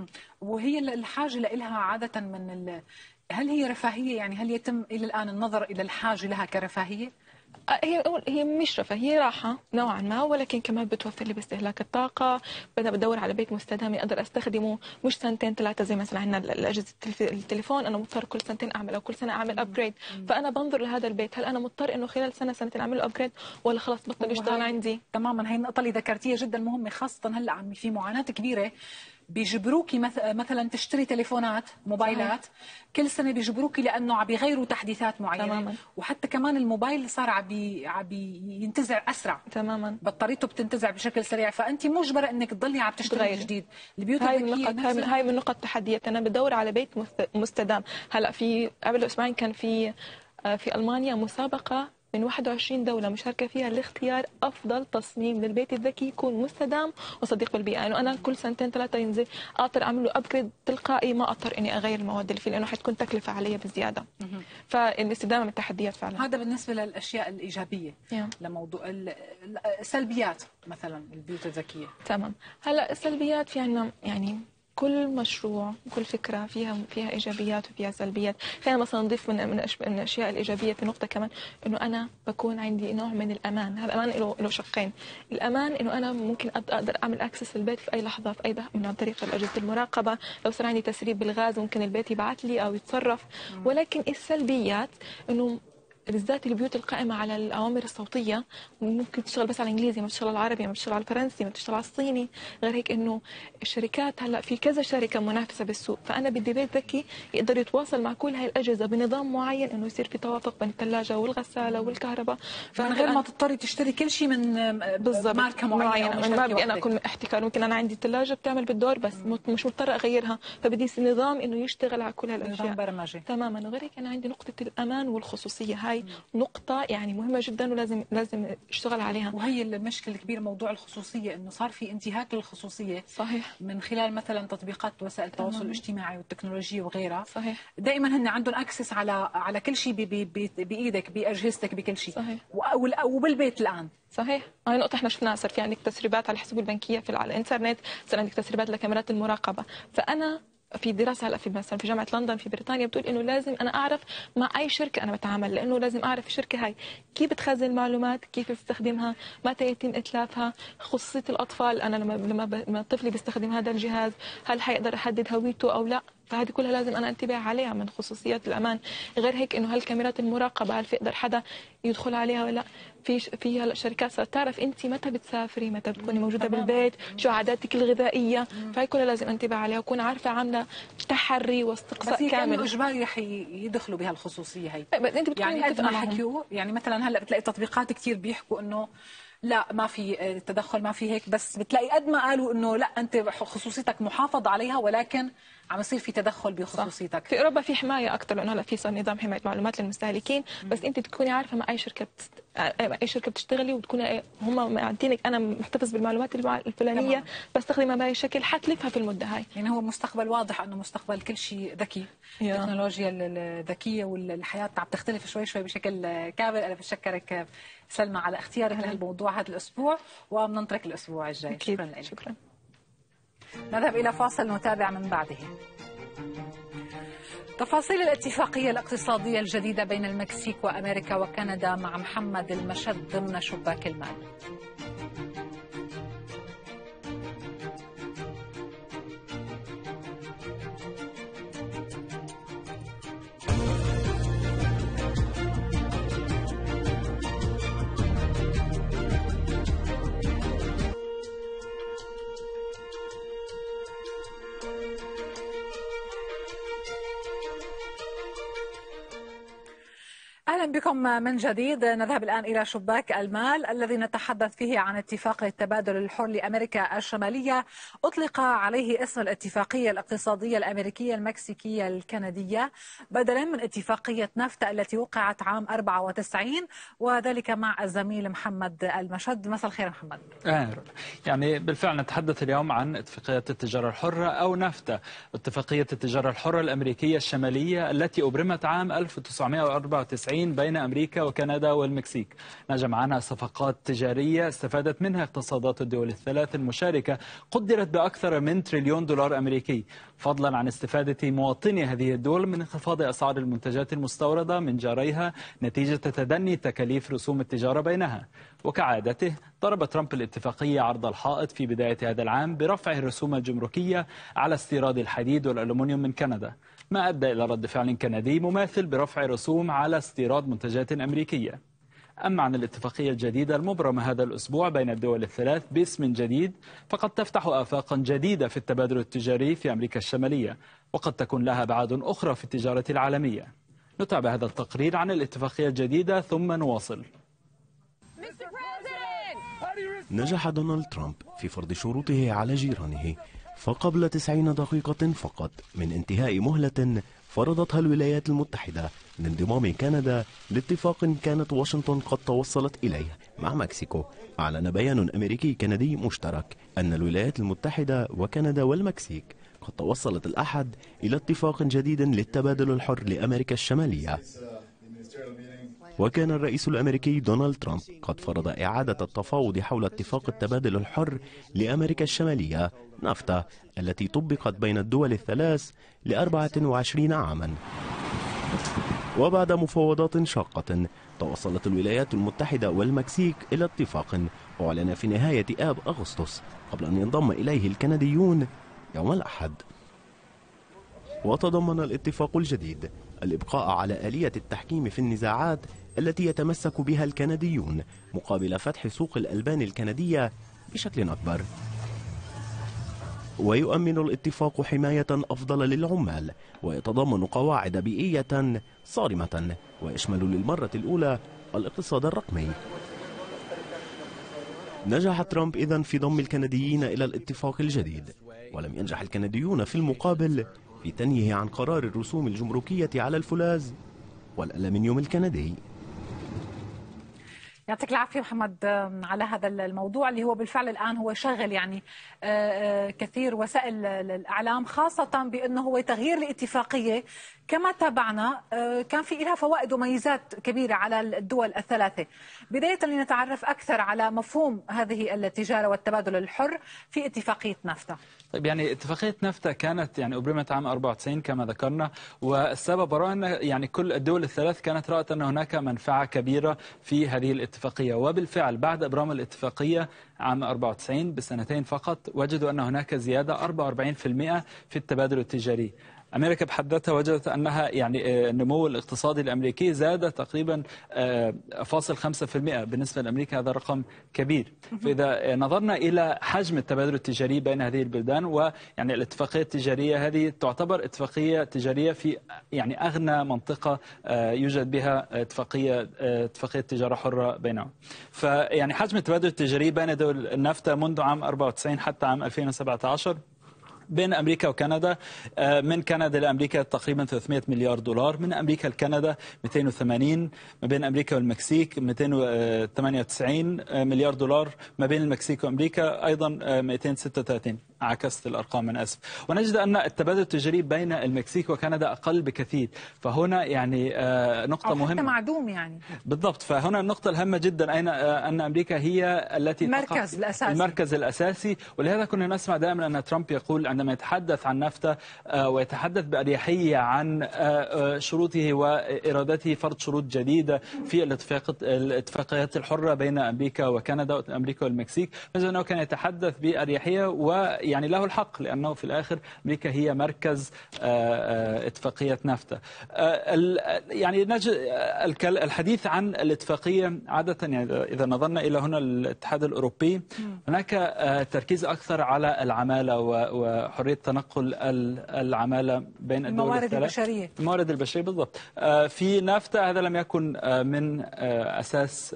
وهي الحاجة لها عادة من هل هي رفاهية؟ يعني هل يتم إلى الآن النظر إلى الحاجة لها كرفاهية؟ هي مش رفاهية، هي راحة نوعا ما، ولكن كمان بتوفر لي باستهلاك الطاقة. بدنا بدور على بيت مستدام أقدر أستخدمه مش 2-3 زي مثلا عندنا الأجهزة التليفون، أنا مضطر كل 2 أعمل أو كل سنة أعمل أبجريد. فأنا بنظر لهذا البيت، هل أنا مضطر إنه خلال سنتين أعمل له أبجريد ولا خلاص بطل يشتغل عندي؟ تماما، هي النقطة اللي ذكرتيها جدا مهمة، خاصة هلا عم في معاناة كبيرة، بيجبروكي مثلا تشتري تليفونات موبايلات كل سنه، بيجبروكي لانه عم بيغيروا تحديثات معينه تماما. وحتى كمان الموبايل صار عم ينتزع اسرع تماما، بطاريته بتنتزع بشكل سريع، فانت مجبره انك تضلي عم تشتري جديد. البيوت الذكيه هاي من نقط تحديات. انا بدور على بيت مستدام. هلا في قبل اسبوعين كان في المانيا مسابقه من 21 دولة مشاركة فيها لاختيار أفضل تصميم للبيت الذكي يكون مستدام وصديق بالبيئة. يعني أنا كل 2-3 ينزل أقدر أعمل له أبجريد تلقائي، ما أضطر إني أغير المواد اللي فيه لأنه حتكون تكلفة علي بزيادة. فالاستدامة من التحديات فعلا. هذا بالنسبة للأشياء الإيجابية. لموضوع السلبيات مثلا البيوت الذكية. تمام. هلا السلبيات في عنا يعني كل مشروع كل فكرة فيها إيجابيات وفيها سلبيات. خلينا مثلا نضيف من الأشياء الإيجابية في نقطة كمان، إنه أنا بكون عندي نوع من الأمان. هذا الأمان له شقين. الأمان إنه أنا ممكن أقدر أعمل أكسس البيت في أي لحظة في أي من عن طريق أجهزة المراقبة. لو صار عندي تسريب بالغاز ممكن البيت يبعث لي أو يتصرف. ولكن السلبيات إنه بالذات البيوت القائمة على الأوامر الصوتية ممكن تشتغل بس على الإنجليزي، ما تشتغل على العربي، ما تشتغل على الفرنسي، ما تشتغل على الصيني. غير هيك إنه الشركات هلا في كذا شركة منافسة بالسوق، فأنا بدي بيت ذكي يقدر يتواصل مع كل هاي الأجهزة بنظام معين، إنه يصير في توافق بين الثلاجة والغسالة والكهرباء، من غير ما تضطري تشتري كل شيء من ماركة معينة. ما بدي أنا أكون احتكار. ممكن أنا عندي الثلاجة بتعمل بالدور بس مش مضطرة أغيرها، فبدي نظام إنه يشتغل على كل هالأشياء. نظام برمجي تماما. وغير هيك أنا عندي نقطة الأمان والخصوصية، هاي نقطة يعني مهمة جدا ولازم اشتغل عليها. وهي المشكلة الكبيرة موضوع الخصوصية، انه صار في انتهاك للخصوصية. صحيح. من خلال مثلا تطبيقات وسائل التواصل الاجتماعي والتكنولوجيا وغيرها. صحيح. دائما هن عندهم اكسس على كل شيء بايدك، باجهزتك، بكل شيء. صحيح. وبالبيت الان. صحيح. هاي نقطة احنا شفناها، صار في عندك تسريبات على الحساب البنكية على الانترنت، صار عندك تسريبات لكاميرات المراقبة. فأنا في دراسة هلا مثلا في جامعة لندن في بريطانيا بتقول انه لازم انا اعرف مع اي شركة انا بتعامل، لانه لازم اعرف الشركة هاي كيف بتخزن المعلومات، كيف بتستخدمها، متى يتم اتلافها، خصوصية الاطفال. انا لما طفلي بيستخدم هذا الجهاز هل حيقدر احدد هويته او لا؟ فهذه كلها لازم انا انتبه عليها من خصوصيات الامان. غير هيك انه هالكاميرات المراقبه هل يقدر حدا يدخل عليها ولا لا؟ في هلا شركات صارت تعرف انت متى بتسافري، متى بتكوني موجوده بالبيت، شو عاداتك الغذائيه. فهي كلها لازم انتبه عليها وكون عارفه عامله تحري واستقصاء كامل. بس اجباري رح يدخلوا بهالخصوصيه هي. بس انت يعني قد ما حكيوا، يعني مثلا هلا بتلاقي تطبيقات كثير بيحكوا انه لا ما في تدخل، ما في هيك، بس بتلاقي قد ما قالوا انه لا انت خصوصيتك محافظ عليها، ولكن عم يصير في تدخل بخصوصيتك. في اوروبا في حمايه اكثر، لانه هلا في صار نظام حمايه معلومات للمستهلكين. بس انت تكوني عارفه مع اي شركه بتشتغلي، وتكوني هم معطينك انا محتفظ بالمعلومات الفلانيه بستخدمها بهي الشكل، حتلفها في المده هاي. يعني هو مستقبل واضح انه مستقبل كل شيء ذكي. التكنولوجيا الذكيه والحياه عم تختلف شوي شوي بشكل كامل. انا بشكرك سلمى على اختيارك لهالموضوع هذا الاسبوع، وبننطرك الاسبوع الجاي. شكرا لك. شكرا. نذهب إلى فاصل نتابع من بعده. تفاصيل الاتفاقية الاقتصادية الجديدة بين المكسيك وأمريكا وكندا مع محمد المشد ضمن شباك المال. أهلا بكم من جديد. نذهب الآن إلى شباك المال الذي نتحدث فيه عن اتفاق التبادل الحر لأمريكا الشمالية، أطلق عليه اسم الاتفاقية الاقتصادية الأمريكية المكسيكية الكندية بدلا من اتفاقية نافتا التي وقعت عام 94، وذلك مع الزميل محمد المشد. مساء الخير محمد. يعني بالفعل نتحدث اليوم عن اتفاقية التجارة الحرة أو نافتا، اتفاقية التجارة الحرة الأمريكية الشمالية التي أبرمت عام 1994 بين أمريكا وكندا والمكسيك. نجم عنها صفقات تجارية استفادت منها اقتصادات الدول الثلاث المشاركة قدرت بأكثر من $1 تريليون أمريكي، فضلا عن استفادة مواطني هذه الدول من انخفاض أسعار المنتجات المستوردة من جاريها نتيجة تدني تكاليف رسوم التجارة بينها. وكعادته ضرب ترامب الاتفاقية عرض الحائط في بداية هذا العام برفع الرسوم الجمركية على استيراد الحديد والألومنيوم من كندا، ما أدى إلى رد فعل كندي مماثل برفع رسوم على استيراد منتجات أمريكية. أما عن الاتفاقية الجديدة المبرمة هذا الأسبوع بين الدول الثلاث باسم جديد، فقد تفتح آفاقا جديدة في التبادل التجاري في أمريكا الشمالية، وقد تكون لها أبعاد أخرى في التجارة العالمية. نتابع هذا التقرير عن الاتفاقية الجديدة ثم نواصل. نجح دونالد ترامب في فرض شروطه على جيرانه، فقبل 90 دقيقة فقط من انتهاء مهلة فرضتها الولايات المتحدة لانضمام كندا لاتفاق كانت واشنطن قد توصلت إليه مع مكسيكو، أعلن بيان أمريكي كندي مشترك أن الولايات المتحدة وكندا والمكسيك قد توصلت الأحد إلى اتفاق جديد للتبادل الحر لأمريكا الشمالية. وكان الرئيس الأمريكي دونالد ترامب قد فرض إعادة التفاوض حول اتفاق التبادل الحر لأمريكا الشمالية نافتا التي طبقت بين الدول الثلاث ل24 عاما. وبعد مفاوضات شاقة توصلت الولايات المتحدة والمكسيك إلى اتفاق أعلن في نهاية آب أغسطس قبل أن ينضم إليه الكنديون يوم الأحد. وتضمن الاتفاق الجديد الإبقاء على آلية التحكيم في النزاعات التي يتمسك بها الكنديون مقابل فتح سوق الألبان الكندية بشكل أكبر. ويؤمن الاتفاق حماية أفضل للعمال ويتضمن قواعد بيئية صارمة ويشمل للمرة الأولى الاقتصاد الرقمي. نجح ترامب إذن في ضم الكنديين إلى الاتفاق الجديد، ولم ينجح الكنديون في المقابل في تنهيه عن قرار الرسوم الجمركية على الفولاذ والألمنيوم الكندي. يعطيك العافية محمد على هذا الموضوع اللي هو بالفعل الآن هو شغل يعني كثير وسائل الإعلام، خاصة بأنه هو تغيير الاتفاقية كما تابعنا كان في لها فوائد وميزات كبيرة على الدول الثلاثة. بداية لنتعرف أكثر على مفهوم هذه التجارة والتبادل الحر في اتفاقية نافتا. طيب يعني اتفاقية نافتا كانت يعني أبرمت عام 94 كما ذكرنا، والسبب وراء أن يعني كل الدول الثلاث كانت رأت أن هناك منفعة كبيرة في هذه الاتفاقية، وبالفعل بعد إبرام الاتفاقية عام 94 بسنتين فقط وجدوا أن هناك زيادة 44% في التبادل التجاري. أمريكا بحد ذاتها وجدت أنها يعني النمو الاقتصادي الأمريكي زاد تقريبا 0.5% بالنسبة لأمريكا، هذا رقم كبير. فإذا نظرنا إلى حجم التبادل التجاري بين هذه البلدان ويعني الاتفاقية التجارية هذه تعتبر اتفاقية تجارية في يعني أغنى منطقة يوجد بها اتفاقية تجارة حرة بينهم. فيعني حجم التبادل التجاري بين دول النافتا منذ عام 94 حتى عام 2017 بين أمريكا وكندا، من كندا لأمريكا تقريبا 300 مليار دولار، من أمريكا لكندا 280، ما بين أمريكا والمكسيك 298 مليار دولار، ما بين المكسيك وأمريكا أيضا 236. عكست الأرقام من أسف. ونجد أن التبادل التجاري بين المكسيك وكندا أقل بكثير، فهنا يعني نقطة مهمة معدوم يعني بالضبط. فهنا النقطة الهامة جدا أن أمريكا هي التي المركز الأساسي. ولهذا كنا نسمع دائما أن ترامب يقول عندما يتحدث عن نافتا ويتحدث بأريحية عن شروطه وإرادته فرض شروط جديدة في الاتفاقيات الحرة بين أمريكا وكندا وأمريكا والمكسيك، نجد أنه كان يتحدث بأريحية ويعني له الحق، لأنه في الآخر أمريكا هي مركز اتفاقية نافتا. يعني الحديث عن الاتفاقية عادة يعني إذا نظرنا إلى هنا الاتحاد الأوروبي هناك تركيز أكثر على العمالة وحرية تنقل العمالة بين الدول الثلاث. الموارد البشرية بالضبط. في نافتا هذا لم يكن من أساس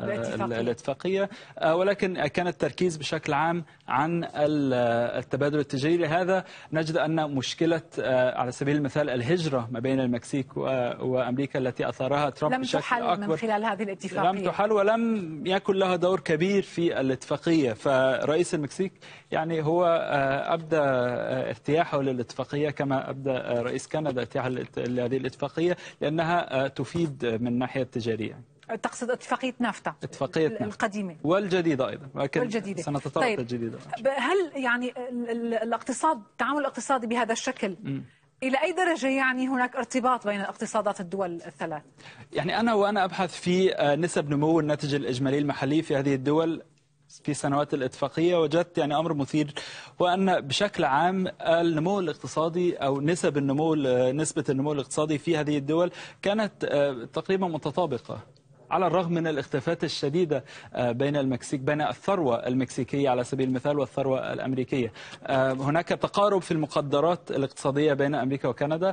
الاتفاقية، ولكن كان التركيز بشكل عام عن التبادل التجاري. لهذا نجد أن مشكلة على سبيل المثال الهجرة ما بين المكسيك وأمريكا التي أثارها ترامب لم بشكل تحل أكبر من خلال هذه الاتفاقية، لم تحل ولم يكن لها دور كبير في الاتفاقية. فرئيس المكسيك يعني هو أبدى ارتياحه للاتفاقية كما أبدى رئيس كندا ارتياحه لهذه الاتفاقية لأنها تفيد من ناحية تجارية. تقصد اتفاقية نافتا القديمة والجديدة أيضا، والجديدة سنتطرق طيب. الجديدة. هل يعني التعامل الاقتصادي بهذا الشكل إلى أي درجة يعني هناك ارتباط بين اقتصادات الدول الثلاث؟ يعني أنا أبحث في نسب نمو الناتج الإجمالي المحلي في هذه الدول في سنوات الاتفاقية، وجدت يعني أمر مثير، وأن بشكل عام النمو الاقتصادي أو نسبة النمو الاقتصادي في هذه الدول كانت تقريبا متطابقة، على الرغم من الاختلافات الشديدة بين المكسيك، بين الثروة المكسيكية على سبيل المثال والثروة الأمريكية. هناك تقارب في المقدرات الاقتصادية بين أمريكا وكندا،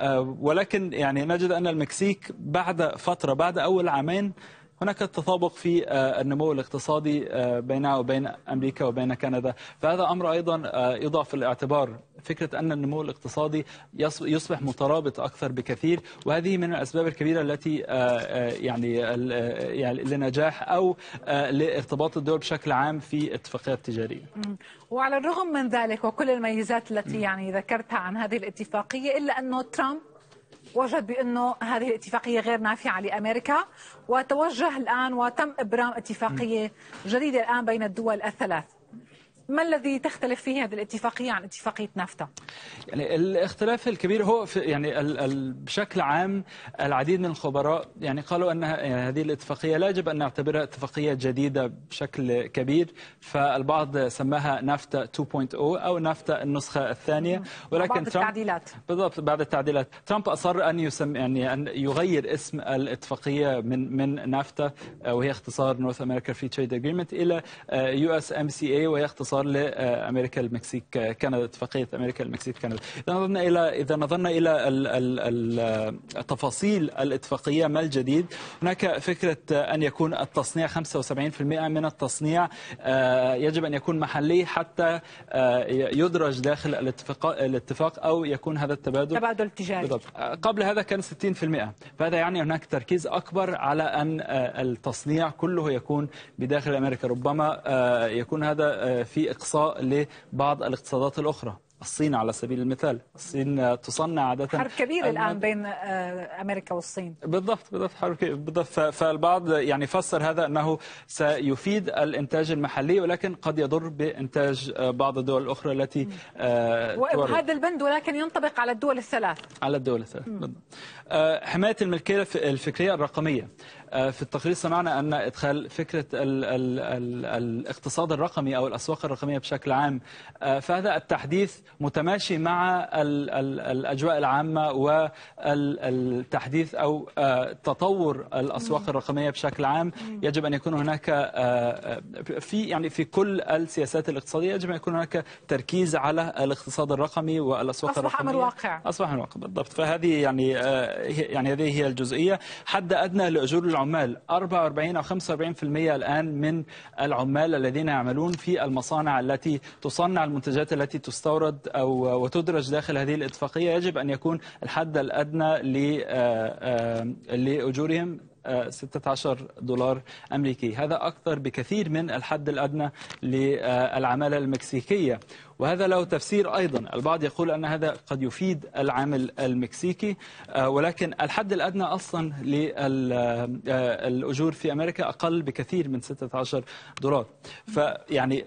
ولكن يعني نجد أن المكسيك بعد فترة، بعد أول عامين، هناك تطابق في النمو الاقتصادي بينها وبين أمريكا وبين كندا. فهذا أمر أيضا يضع في الاعتبار، فكرة أن النمو الاقتصادي يصبح مترابط أكثر بكثير، وهذه من الأسباب الكبيرة التي يعني لنجاح أو لارتباط الدول بشكل عام في اتفاقيات تجارية. وعلى الرغم من ذلك وكل الميزات التي يعني ذكرتها عن هذه الاتفاقية، إلا أنه ترامب وجد بأنه هذه الاتفاقية غير نافعة لأمريكا، وتوجه الآن وتم إبرام اتفاقية جديدة الآن بين الدول الثلاث. ما الذي تختلف فيه هذه الاتفاقية عن اتفاقية نافتا؟ يعني الاختلاف الكبير هو في يعني بشكل عام العديد من الخبراء يعني قالوا أن هذه الاتفاقية لا يجب أن نعتبرها اتفاقية جديدة بشكل كبير، فالبعض سماها نافتا 2.0 أو نافتا النسخة الثانية، ولكن بعد التعديلات. بالضبط بعد التعديلات. ترامب أصر أن يعني أن يغير اسم الاتفاقية من نافتا وهي اختصار North America Free Trade Agreement إلى USMCA وهي اختصار لأمريكا المكسيك كندا، اتفاقية أمريكا المكسيك كندا. إذا نظرنا إلى تفاصيل الاتفاقية ما الجديد، هناك فكرة أن يكون التصنيع 75% من التصنيع يجب أن يكون محلي حتى يدرج داخل الاتفاق أو يكون هذا تبادل تجاري. قبل هذا كان 60%، فهذا يعني هناك تركيز أكبر على أن التصنيع كله يكون بداخل أمريكا. ربما يكون هذا في إقصاء لبعض الاقتصادات الأخرى. الصين على سبيل المثال، الصين تصنع عادة حرب كبير الآن بين أمريكا والصين. بالضبط حرب بالضبط. فالبعض يعني فسر هذا أنه سيفيد الإنتاج المحلي ولكن قد يضر بإنتاج بعض الدول الأخرى التي وهذا البند ولكن ينطبق على الدول الثلاث. حماية الملكية الفكرية الرقمية. في التقرير سمعنا أن إدخال فكرة الاقتصاد الرقمي أو الأسواق الرقمية بشكل عام، فهذا التحديث متماشي مع الأجواء العامة والتحديث أو تطور الأسواق الرقمية بشكل عام. يجب أن يكون هناك في كل السياسات الاقتصادية يجب أن يكون هناك تركيز على الاقتصاد الرقمي والأسواق الرقمية. أصبح أمر واقع بالضبط. فهذه يعني هذه هي الجزئية. حد أدنى لأجور العمال 44 أو 45% الآن من العمال الذين يعملون في المصانع التي تصنع المنتجات التي تستورد أو وتدرج داخل هذه الاتفاقية يجب أن يكون الحد الأدنى لأجورهم $16 أمريكي. هذا أكثر بكثير من الحد الأدنى للعمالة المكسيكية، وهذا له تفسير أيضا. البعض يقول أن هذا قد يفيد العامل المكسيكي، ولكن الحد الأدنى أصلا للأجور في أمريكا أقل بكثير من $16. فيعني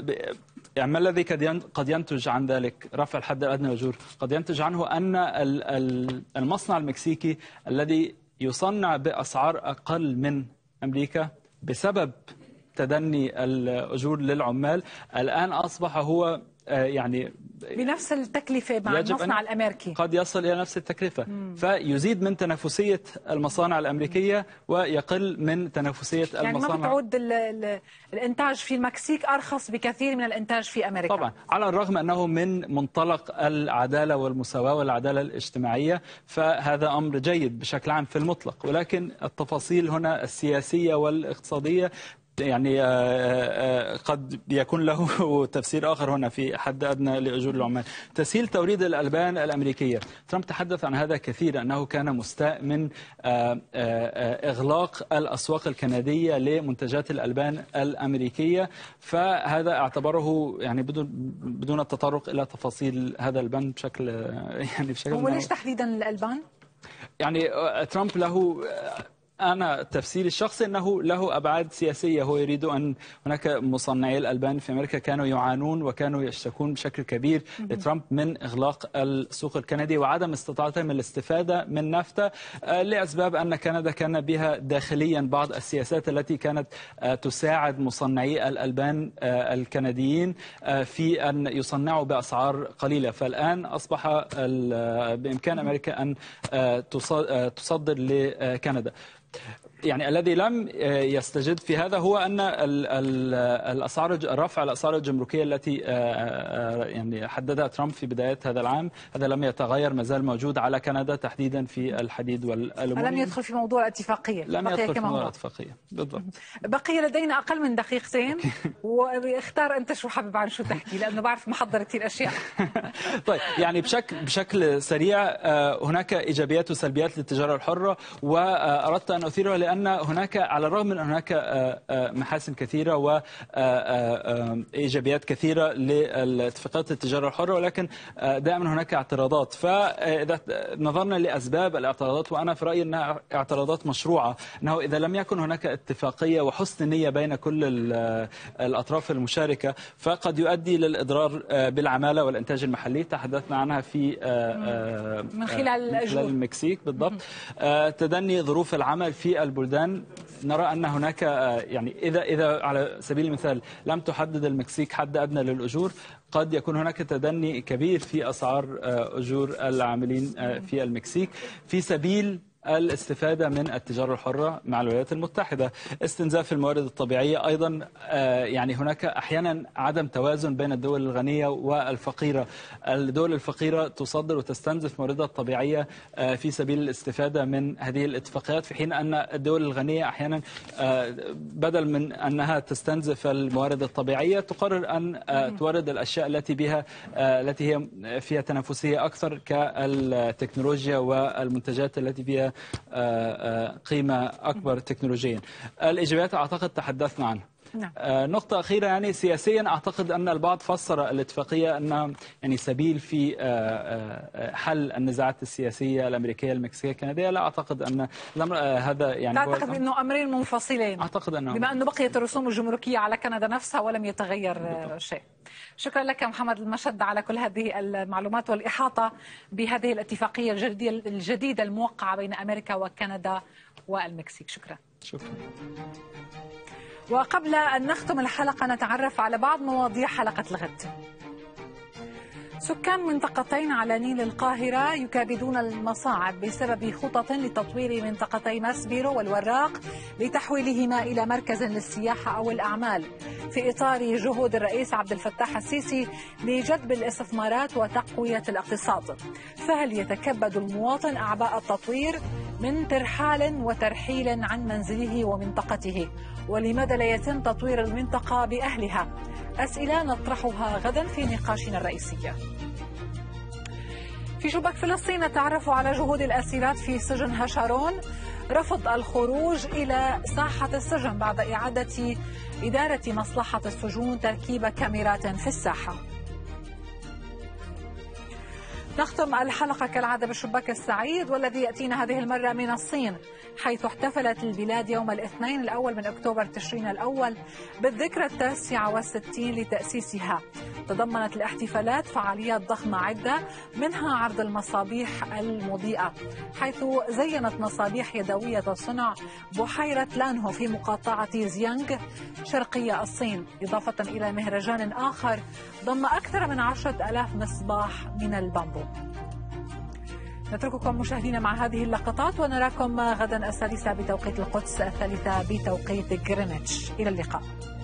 ما الذي قد ينتج عن ذلك رفع الحد الأدنى للأجور؟ قد ينتج عنه أن المصنع المكسيكي الذي يصنع بأسعار أقل من أمريكا بسبب تدني الأجور للعمال الآن أصبح هو يعني بنفس التكلفة مع المصنع الأمريكي، قد يصل إلى نفس التكلفة. فيزيد من تنافسية المصانع الأمريكية ويقل من تنافسية المصانع. يعني ما بتعود الإنتاج في المكسيك أرخص بكثير من الإنتاج في أمريكا. طبعا على الرغم أنه من منطلق العدالة والمساواة والعدالة الاجتماعية فهذا أمر جيد بشكل عام في المطلق، ولكن التفاصيل هنا السياسية والاقتصادية يعني قد يكون له تفسير آخر هنا في حد أدنى لأجور العمال. تسهيل توريد الألبان الأمريكية. ترامب تحدث عن هذا كثيرا، أنه كان مستاء من إغلاق الأسواق الكندية لمنتجات الألبان الأمريكية، فهذا اعتبره يعني بدون التطرق إلى تفاصيل هذا البند بشكل هو ليش تحديدا الألبان؟ يعني ترامب له أنا تفسيري الشخصي أنه له أبعاد سياسية. هو يريد أن هناك مصنعي الألبان في أمريكا كانوا يعانون وكانوا يشتكون بشكل كبير لترامب من إغلاق السوق الكندي وعدم استطاعتهم الاستفادة من نافتا لأسباب أن كندا كان بها داخليا بعض السياسات التي كانت تساعد مصنعي الألبان الكنديين في أن يصنعوا بأسعار قليلة. فالآن أصبح بإمكان أمريكا أن تصدر لكندا. يعني الذي لم يستجد في هذا هو أن رفع الأسعار الجمركية التي يعني حددها ترامب في بداية هذا العام، هذا لم يتغير، ما زال موجود على كندا تحديدا في الحديد والألومنيوم. لم يدخل في موضوع الاتفاقية. لم يدخل في موضوع الاتفاقية بالضبط. بقي لدينا أقل من دقيقتين واختار أنت شو حابب عن شو تحكي، لأنه بعرف محضر كثير أشياء. طيب يعني بشكل سريع هناك إيجابيات وسلبيات للتجارة الحرة، وأردت أن أثيرها لأن أن هناك على الرغم من أن هناك محاسن كثيرة وإيجابيات كثيرة لاتفاقات التجارة الحرة، ولكن دائما هناك اعتراضات. فإذا نظرنا لأسباب الاعتراضات، وأنا في رأيي أنها اعتراضات مشروعة، أنه إذا لم يكن هناك اتفاقية وحسن نية بين كل الأطراف المشاركة فقد يؤدي للإضرار بالعمالة والإنتاج المحلي. تحدثنا عنها في من خلال المكسيك بالضبط. تدني ظروف العمل في البلدان، نرى أن هناك يعني إذا على سبيل المثال لم تحدد المكسيك حد أدنى للأجور، قد يكون هناك تدني كبير في أسعار أجور العاملين في المكسيك في سبيل الاستفادة من التجارة الحرة مع الولايات المتحدة. استنزاف الموارد الطبيعية أيضا، يعني هناك أحيانا عدم توازن بين الدول الغنية والفقيرة. الدول الفقيرة تصدر وتستنزف مواردها الطبيعية في سبيل الاستفادة من هذه الاتفاقيات، في حين أن الدول الغنية أحيانا بدل من أنها تستنزف الموارد الطبيعية تقرر أن تورد الأشياء التي هي فيها تنافسية أكثر كالتكنولوجيا والمنتجات التي فيها قيمة أكبر تكنولوجيا. الإيجابيات أعتقد تحدثنا عنها. نعم. نقطة أخيرة، يعني سياسيا أعتقد أن البعض فسر الاتفاقية أنها يعني سبيل في حل النزاعات السياسية الأمريكية المكسيكية الكندية. لا أعتقد أن هذا يعني تعتقد أنه أمرين منفصلين؟ أعتقد أنه بما أنه بقيت الرسوم الجمركية على كندا نفسها ولم يتغير شيء. شكرا لك محمد المشد على كل هذه المعلومات والإحاطة بهذه الاتفاقية الجديدة الموقعة بين أمريكا وكندا والمكسيك. شكرا. وقبل أن نختم الحلقة نتعرف على بعض مواضيع حلقة الغد. سكان منطقتين على نيل القاهرة يكابدون المصاعب بسبب خطط لتطوير منطقتي مسبيرو والوراق لتحويلهما إلى مركز للسياحة أو الأعمال في إطار جهود الرئيس عبد الفتاح السيسي لجذب الاستثمارات وتقوية الاقتصاد. فهل يتكبد المواطن أعباء التطوير من ترحال وترحيل عن منزله ومنطقته؟ ولماذا لا يتم تطوير المنطقة بأهلها؟ أسئلة نطرحها غدا في نقاشنا الرئيسي. في شباك فلسطين نتعرف على جهود الأسيرات في سجن هشارون رفض الخروج إلى ساحة السجن بعد إعادة إدارة مصلحة السجون تركيب كاميرات في الساحة. نختم الحلقة كالعادة بالشباك السعيد، والذي يأتينا هذه المرة من الصين، حيث احتفلت البلاد يوم الاثنين الأول من أكتوبر تشرين الأول بالذكرى 69 لتأسيسها. تضمنت الاحتفالات فعاليات ضخمة عدة، منها عرض المصابيح المضيئة، حيث زينت مصابيح يدوية الصنع بحيرة لانهو في مقاطعة زيانغ شرقية الصين، إضافة إلى مهرجان آخر ضم أكثر من 10,000 مصباح من البامبو. نترككم مشاهدينا مع هذه اللقطات، ونراكم غدا 6 بتوقيت القدس، 3 بتوقيت غرينتش. إلى اللقاء.